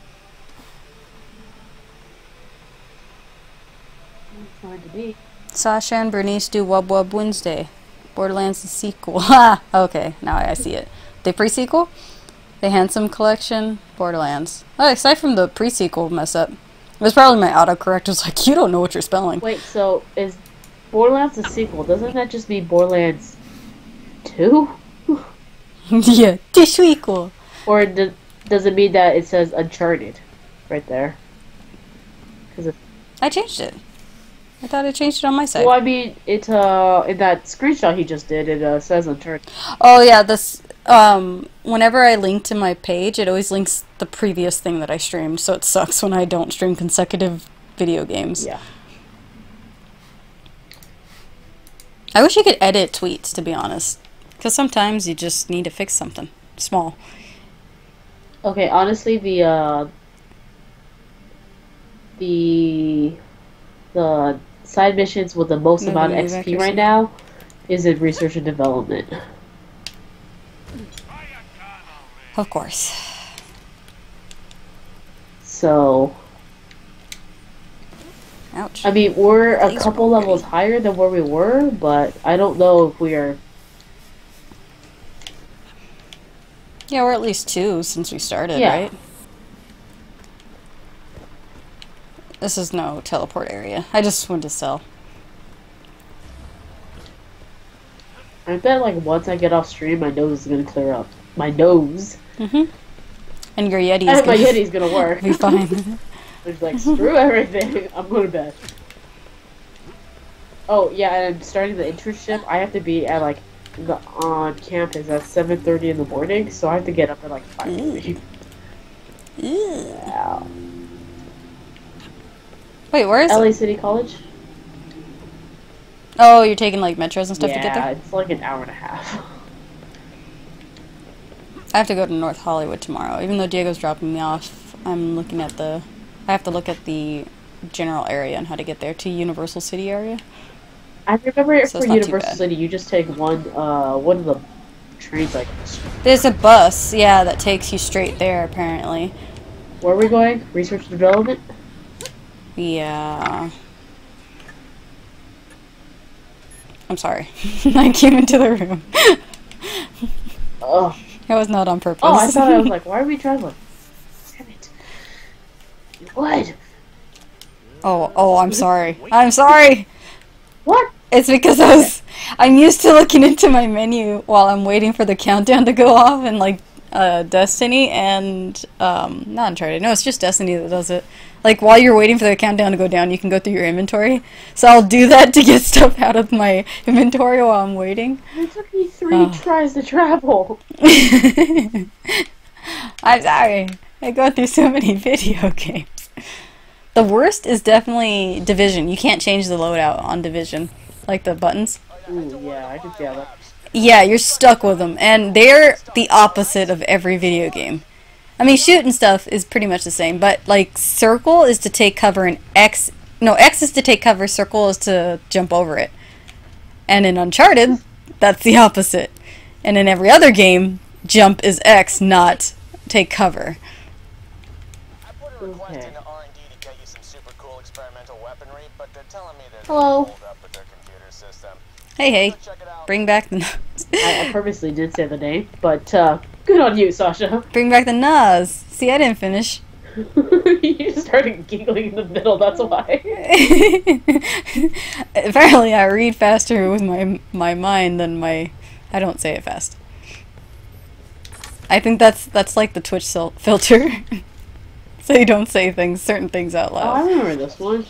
Fine to me. Sasha and Bernice do Wub Wub Wednesday. Borderlands the sequel. Ha! Okay, now I see it. The pre-sequel? The Handsome Collection? Borderlands. Oh, aside from the pre-sequel mess up. It was probably my autocorrect was like, you don't know what you're spelling. Wait, so is Borderlands the sequel? Doesn't that just mean Borderlands two? Yeah, the sequel. Or do, does it mean that it says Uncharted right there? Because I changed it. I thought I changed it on my side. well, I mean, it uh in that screenshot he just did, it uh, says Uncharted. Oh yeah, this um whenever I link to my page, it always links the previous thing that I streamed, so it sucks when I don't stream consecutive video games. Yeah. I wish you could edit tweets, to be honest. Because sometimes you just need to fix something small. Okay, honestly, the uh the the side missions with the most amount of Nobody X P evacuation. right now is in research and development. Of course. So, Ouch. I mean, we're a Please couple roll levels me. higher than where we were, but I don't know if we are. Yeah, we're at least two since we started, Yeah. right? This is no teleport area. I just wanted to sell. I bet like once I get off stream, my nose is gonna clear up. My nose. Mm-hmm. And your Yeti is And my gonna Yeti's gonna work. be fine. It's like screw everything. I'm going to bed. Oh yeah, and I'm starting the internship. I have to be at like the on campus at seven thirty in the morning, so I have to get up at like five thirty. Yeah. Wait, where is L A it? City College. Oh, you're taking like metros and stuff yeah, to get there? it's like an hour and a half. I have to go to North Hollywood tomorrow. Even though Diego's dropping me off, I'm looking at the... I have to look at the general area and how to get there to Universal City area. I remember So for it's not too Universal bad. City, you just take one uh one of the trains. Like, There's a bus, yeah, that takes you straight there, apparently. where are we going? Research and development. Yeah. I'm sorry. I came into the room. Oh, It was not on purpose. oh! I thought I was like, why are we traveling? Damn it! You would. oh, oh, I'm sorry. I'm sorry! What? It's because I was... I'm used to looking into my menu while I'm waiting for the countdown to go off in, like, uh, Destiny and, um, not Uncharted. No, it's just Destiny that does it. Like, while you're waiting for the countdown to go down, you can go through your inventory. So I'll do that to get stuff out of my inventory while I'm waiting. It took me three Oh. tries to travel. I'm sorry. I go through so many video games. The worst is definitely Division. You can't change the loadout on Division. Like the buttons. Ooh, yeah, I can see that. Yeah, you're stuck with them. And they're the opposite of every video game. I mean, shoot and stuff is pretty much the same, but like circle is to take cover and X. No, X is to take cover. Circle is to jump over it. And in Uncharted, that's the opposite. And in every other game, jump is X, not take cover. I put a request Okay. into R and D to get you some super cool experimental weaponry, but they're telling me there's Hello. a hold up with their computer system. Hey, hey, Go check it out. bring back the I, I purposely did say the name, but uh, good on you, Sasha. bring back the Nas. See, I didn't finish. You started giggling in the middle, that's why. Apparently, I read faster with my my mind than my. I don't say it fast. I think that's that's like the Twitch sil- filter, so you don't say things, certain things out Oh, I loud. remember this one.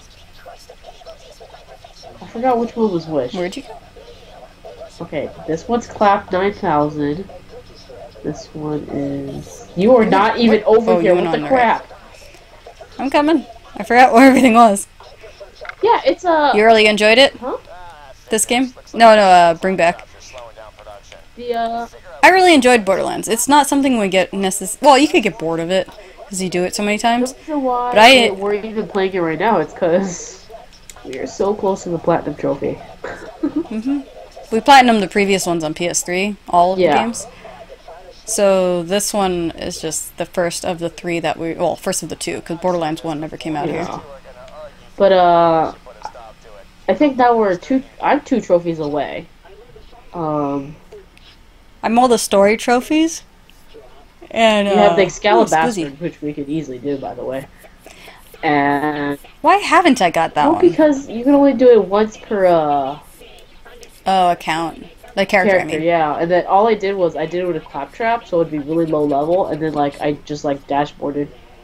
I forgot which one was which. Where'd you go? Okay, this one's clap nine thousand. This one is... You are not even over Oh, here, you went what on the the right. crap? I'm coming. I forgot where everything was. Yeah, it's uh, You really enjoyed it? Huh? This game? No, no. Uh, bring back. After slowing down production. the uh... I really enjoyed Borderlands. It's not something we get necess- Well, you could get bored of it because you do it so many times. The reason why But I- we're even playing it right now, it's because we are so close to the Platinum Trophy. hmm We platinumed the previous ones on P S three, all of Yeah. the games. So this one is just the first of the three that we, well, first of the two, because Borderlands one never came out Yeah. here. But uh, Put a stop to it. I think now we're two. I'm two trophies away. Um, I'm all the story trophies. And you uh, have the ooh, Excalibur, Squizzy. which we could easily do, by the way. And Why haven't I got that oh, one? because you can only do it once per uh Oh, account. The character, character, I mean. yeah. And then all I did was I did it with a claptrap, so it'd be really low level, and then like I just like dashboarded.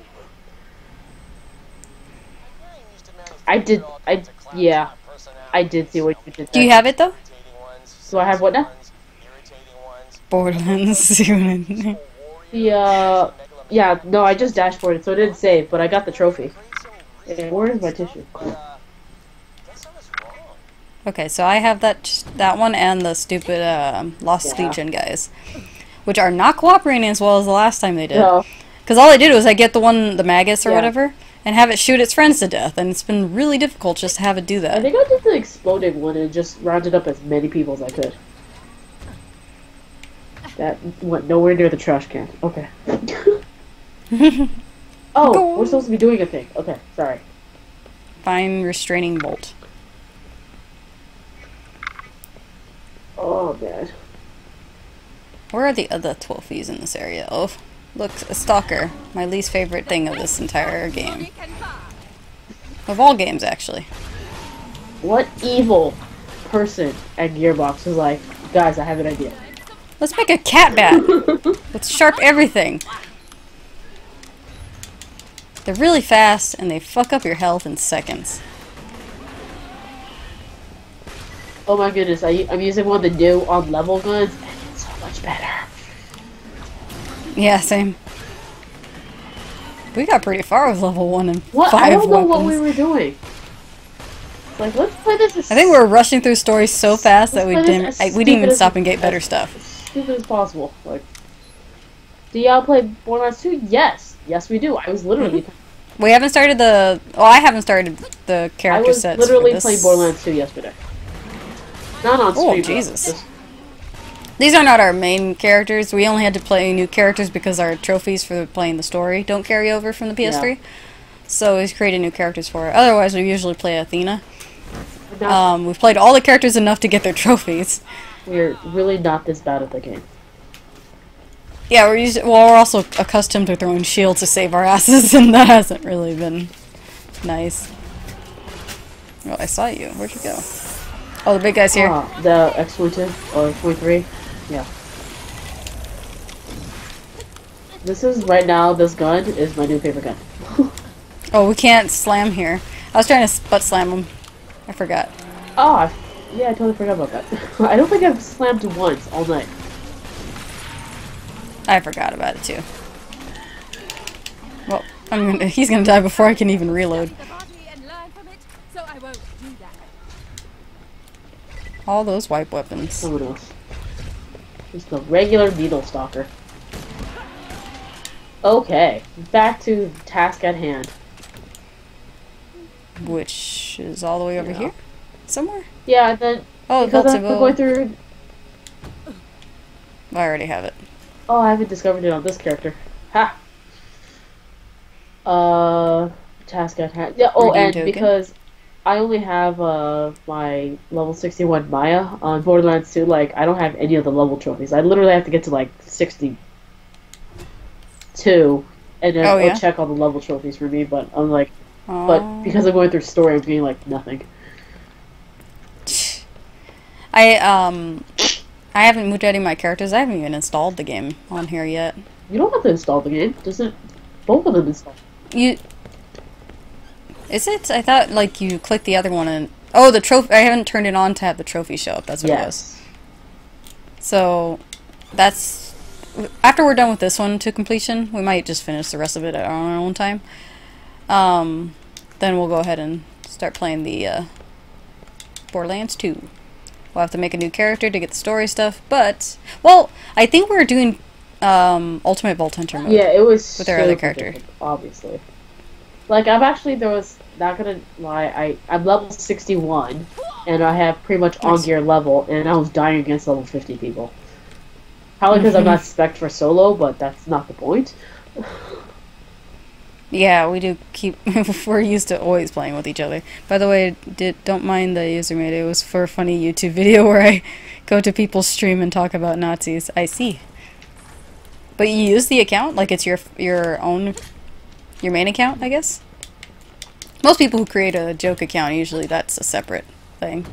I did. I yeah. I did see what you did. Do you there. have it, though? So I have what now? Borderlands. The uh, yeah. No, I just dashboarded, so it didn't save, but I got the trophy. And where is my tissue? Okay, so I have that that one and the stupid uh, Lost Yeah. Legion guys, which are not cooperating as well as the last time they did. No. Because all I did was I get the one, the Magus or Yeah. whatever, and have it shoot its friends to death, and it's been really difficult just to have it do I that. think I did the exploding one and just rounded up as many people as I could. That went nowhere near the trash can. Okay. Oh, Go. we're supposed to be doing a thing. Okay, sorry. Fine restraining bolt. Oh, man. Where are the other trophies in this area? Oh, look, a stalker. My least favorite thing of this entire game. Of all games, actually. What evil person at Gearbox was like, guys, I have an idea. Let's make a cat bat with sharp everything. They're really fast, and they fuck up your health in seconds. Oh my goodness, I, I'm using one of the new on level guns, and it's so much better. Yeah, same. We got pretty far with level one and What? five I don't know weapons. what we were doing. Like, let's play this as I think we were rushing through stories so fast that we Let's play didn't. this I, as we didn't even stupid stop as- and get better as- stuff. stupid as possible. Like, do y'all play Borderlands two? Yes. Yes, we do. I was literally... We haven't started the. Oh, I haven't started the I character was sets. literally for this. playing Borderlands two yesterday. Not on Oh, stream. though. Jesus. Just- These are not our main characters. We only had to play new characters because our trophies for playing the story don't carry over from the P S three. Yeah. So we created new characters for it. Otherwise, we usually play Athena. we're not- Um, we've played all the characters enough to get their trophies. we're really not this bad at the game. Yeah, we're used, well, we're also accustomed to throwing shields to save our asses, and that hasn't really been nice. Oh, I saw you. Where'd you go? Oh, the big guy's here. Ah, the X twenty-two or twenty-three. Yeah. This is right now. This gun is my new favorite gun. Oh, we can't slam here. I was trying to butt slam him. I forgot. Oh, I, yeah, I totally forgot about that. I don't think I've slammed once all night. I forgot about it too. Well, I'm gonna. He's gonna die before I can even reload. The body and learn from it, so I won't do that. All those wipe weapons. Someone else. Just a regular needle stalker. Okay, back to the task at hand. Which is all the way over Yeah. here? Somewhere? Yeah, and then Oh, because after Baltimore. going through, I already have it. oh, I haven't discovered it on this character. Ha. Uh, task at hand. Yeah. Oh, Redeem and token. because I only have uh my level sixty-one Maya on Borderlands two, like I don't have any of the level trophies. I literally have to get to like sixty-two, and then Oh, it'll yeah? check all the level trophies for me. But I'm like, Oh. but because I'm going through story, I'm getting like nothing. I um I haven't moved any of my characters. I haven't even installed the game on here yet. You don't have to install the game. Doesn't both of them install? You Is it? I thought like you click the other one and oh the trophy I haven't turned it on to have the trophy show up. That's what it was. Yes. So that's after we're done with this one to completion, we might just finish the rest of it on our own time. Um then we'll go ahead and start playing the uh Borderlands two. We'll have to make a new character to get the story stuff, but well, I think we're doing um, Ultimate Vault Hunter mode. Yeah, it was With our other super character. different, obviously. Like I'm actually there was not gonna lie, I I'm level sixty-one, and I have pretty much on Nice. gear level, and I was dying against level fifty people. Probably because I'm not spec'd for solo, but that's not the point. Yeah, we do keep. We're used to always playing with each other. By the way, did don't mind the username. It was for a funny YouTube video where I go to people's stream and talk about Nazis. I see. But you use the account like it's your your own, your main account, I guess. Most people who create a joke account usually that's a separate thing.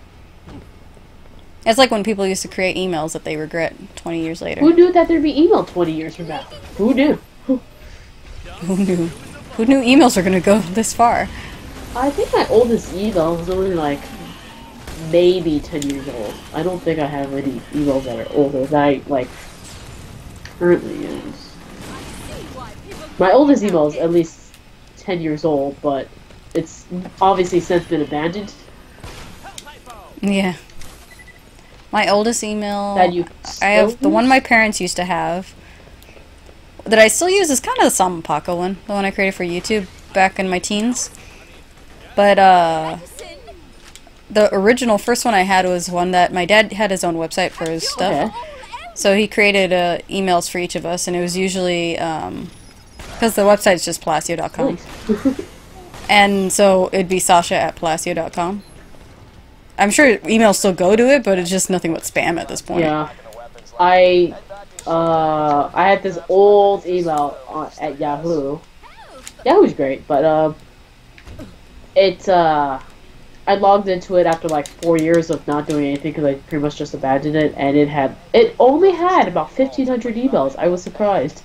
It's like when people used to create emails that they regret twenty years later. Who knew that there'd be email twenty years from now? Who knew? Who knew? Who knew emails are gonna go this far? I think my oldest email was only like maybe ten years old. I don't think I have any emails that are older that I like currently use. My oldest email is at least ten years old, but it's obviously since been abandoned. Yeah. My oldest email, That you I have still the one use? my parents used to have that I still use is kind of the Samapaka one, the one I created for YouTube back in my teens. But uh, the original first one I had was one that my dad had his own website for his stuff. Okay. So he created uh, emails for each of us, and it was usually um, because the website's just Palacio dot com. Nice. And so it'd be Sasha at Palacio dot com. I'm sure emails still go to it, but it's just nothing but spam at this point. Yeah. I uh I had this old email on, at Yahoo. Yahoo's great, but uh, it uh I logged into it after like four years of not doing anything because I pretty much just abandoned it, and it had it only had about fifteen hundred emails. I was surprised.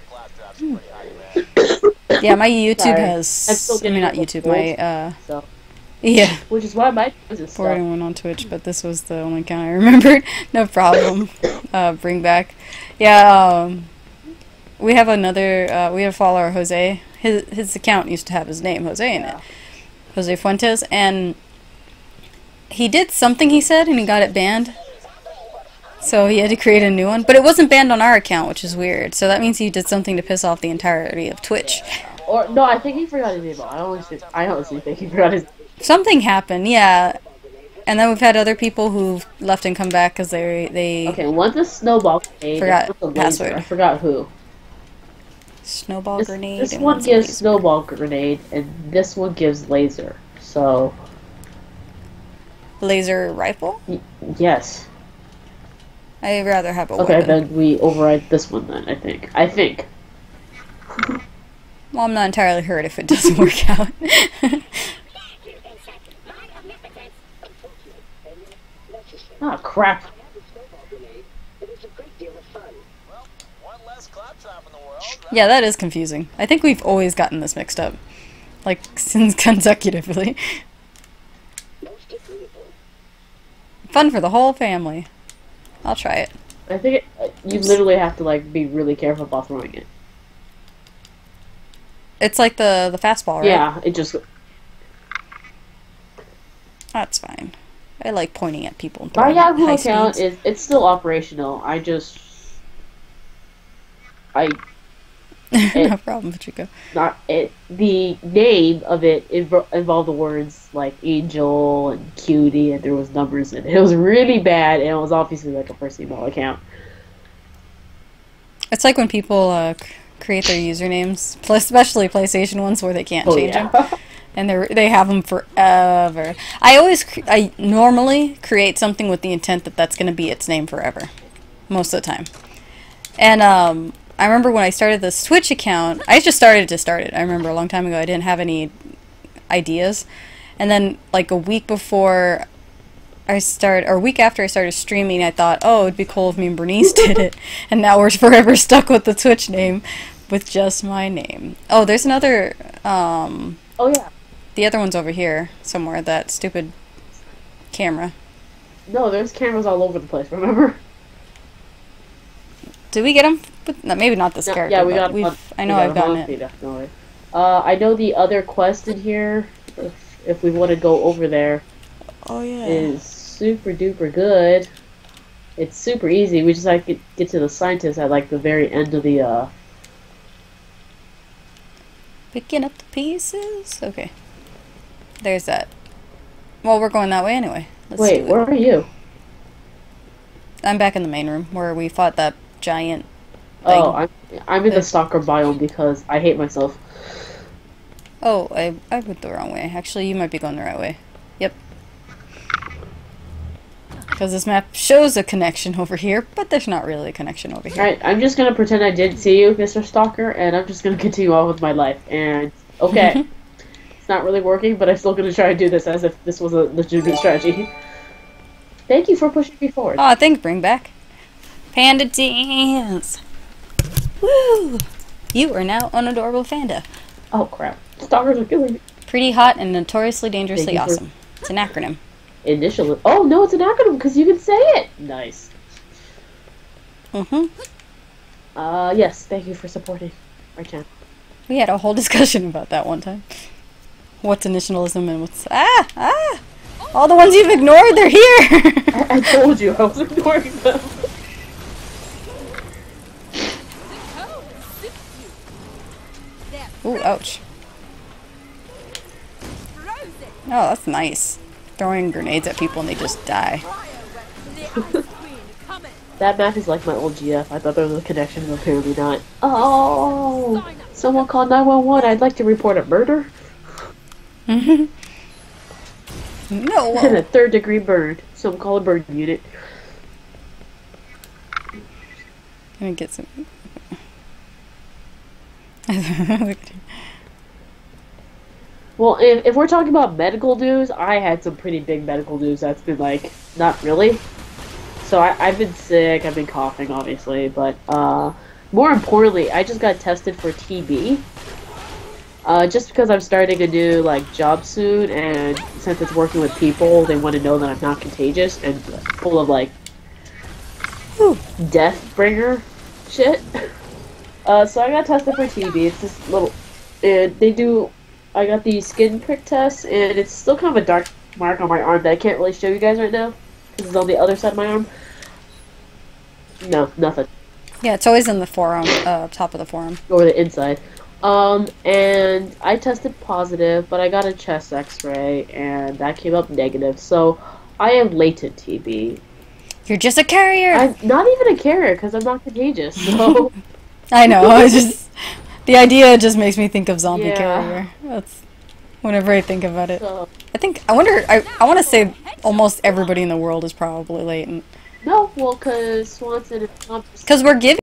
Yeah, my YouTube Sorry. I'm has. still I mean, getting not old. YouTube. My uh, So, yeah, which is why my is for stuff. anyone on Twitch, but this was the only account I remembered. No problem. Uh, bring back. Yeah, um, we have another. Uh, we have a follower, Jose. His his account used to have his name, Jose, in it. Jose Fuentes, and he did something. He said, and he got it banned. So he had to create a new one, but it wasn't banned on our account, which is weird. So that means he did something to piss off the entirety of Twitch. Or no, I think he forgot his email. I honestly, I honestly think he forgot his. Something happened, yeah. And then we've had other people who've left and come back because they they Okay, one's a snowball grenade. Forgot and one's a laser. password. I forgot who. snowball This, grenade. this and one one's a gives laser. snowball grenade, and this one gives laser. So laser rifle. y- yes. I'd rather have a Okay, weapon. then we override this one then. I think. I think. Well, I'm not entirely hurt if it doesn't work out. Ah, crap. One less claptrap in the world. Yeah, that is confusing. I think we've always gotten this mixed up, like since consecutively. Fun for the whole family. I'll try it. I think it, uh, you literally have to like be really careful about throwing it. It's like the the fastball, right? Yeah, it just. That's fine. I like pointing at people. And My throwing Yahoo high account speeds. is it's still operational. I just. I No problem, Patrico. Not it. The name of it inv- involved the words like angel and cutie, and there was numbers in it. It was really bad, and it was obviously like a first email account. It's like when people uh, c- create their usernames, pl- especially PlayStation ones, where they can't Oh change yeah. them, and they they have them forever. I always, cr- I normally create something with the intent that that's going to be its name forever, most of the time. And um, I remember when I started this Twitch account, I just started to start it. I remember a long time ago, I didn't have any ideas, and then like a week before I start, or a week after I started streaming, I thought, oh, it'd be cool if me and Bernice did it, and now we're forever stuck with the Twitch name, with just my name. Oh, there's another, um, Oh yeah. the other one's over here somewhere. That stupid camera. No, there's cameras all over the place. Remember? Did we get him? No, maybe not this No, character. yeah, we but got. we've, one- I know we got I've gotten one, it. Definitely. Uh, I know the other quest in here. If, if we want to go over there, Oh yeah. is super duper good. It's super easy. We just like get, get to the scientist at like the very end of the uh. Picking up the pieces. Okay. There's that. Well, we're going that way anyway. Let's Wait, do it. where are you? I'm back in the main room where we fought that giant thing. Oh, I'm I'm in the The- stalker biome because I hate myself. Oh, I, I went the wrong way. Actually, you might be going the right way. Yep. Because this map shows a connection over here, but there's not really a connection over here. Alright, I'm just gonna pretend I didn't see you, Mister Stalker, and I'm just gonna continue on with my life. And okay, it's not really working, but I'm still gonna try to do this as if this was a legitimate strategy. Thank you for pushing me forward. Oh, thanks, bring back. Panda dance! Woo! You are now an adorable panda. Oh crap! Stalkers are killing me. Pretty hot and notoriously dangerously Thank you for- awesome. It's an acronym. Initial. Oh no, it's an acronym because you can say it. Nice. Mm-hmm. Uh, yes. Thank you for supporting our channel. We had a whole discussion about that one time. What's initialism and what's... Ah! Ah! All the ones you've ignored, they're here! I, I told you I was ignoring them. Ooh, ouch. Oh, that's nice. Throwing grenades at people and they just die. That map is like my old G F. I thought there was a connection, but apparently not. Oh! Someone called nine one one. I'd like to report a murder. No! And a third degree burn. Some call a burn unit. Let me get some... Well, if, if we're talking about medical news, I had some pretty big medical news that's been like, not really. So I, I've been sick, I've been coughing, obviously, but uh, more importantly, I just got tested for T B. Uh, just because I'm starting a new like job soon, and since it's working with people, they want to know that I'm not contagious and full of like death bringer shit. Uh, so I got tested for T B. It's this little, and they do. I got the skin prick test, and it's still kind of a dark mark on my arm that I can't really show you guys right now because it's on the other side of my arm. No, nothing. Yeah, it's always in the forearm, uh, top of the forearm. Or the inside. Um, and I tested positive, but I got a chest X-ray, and that came up negative. So I have latent T B. You're just a carrier! I'm not even a carrier because I'm not contagious. So I know, it's just... The idea just makes me think of zombie Yeah. carrier. That's... Whenever I think about it. so I think... I wonder... I, I want to say almost everybody in the world is probably latent. no, well, because Swanson and Thompson. Because we're giving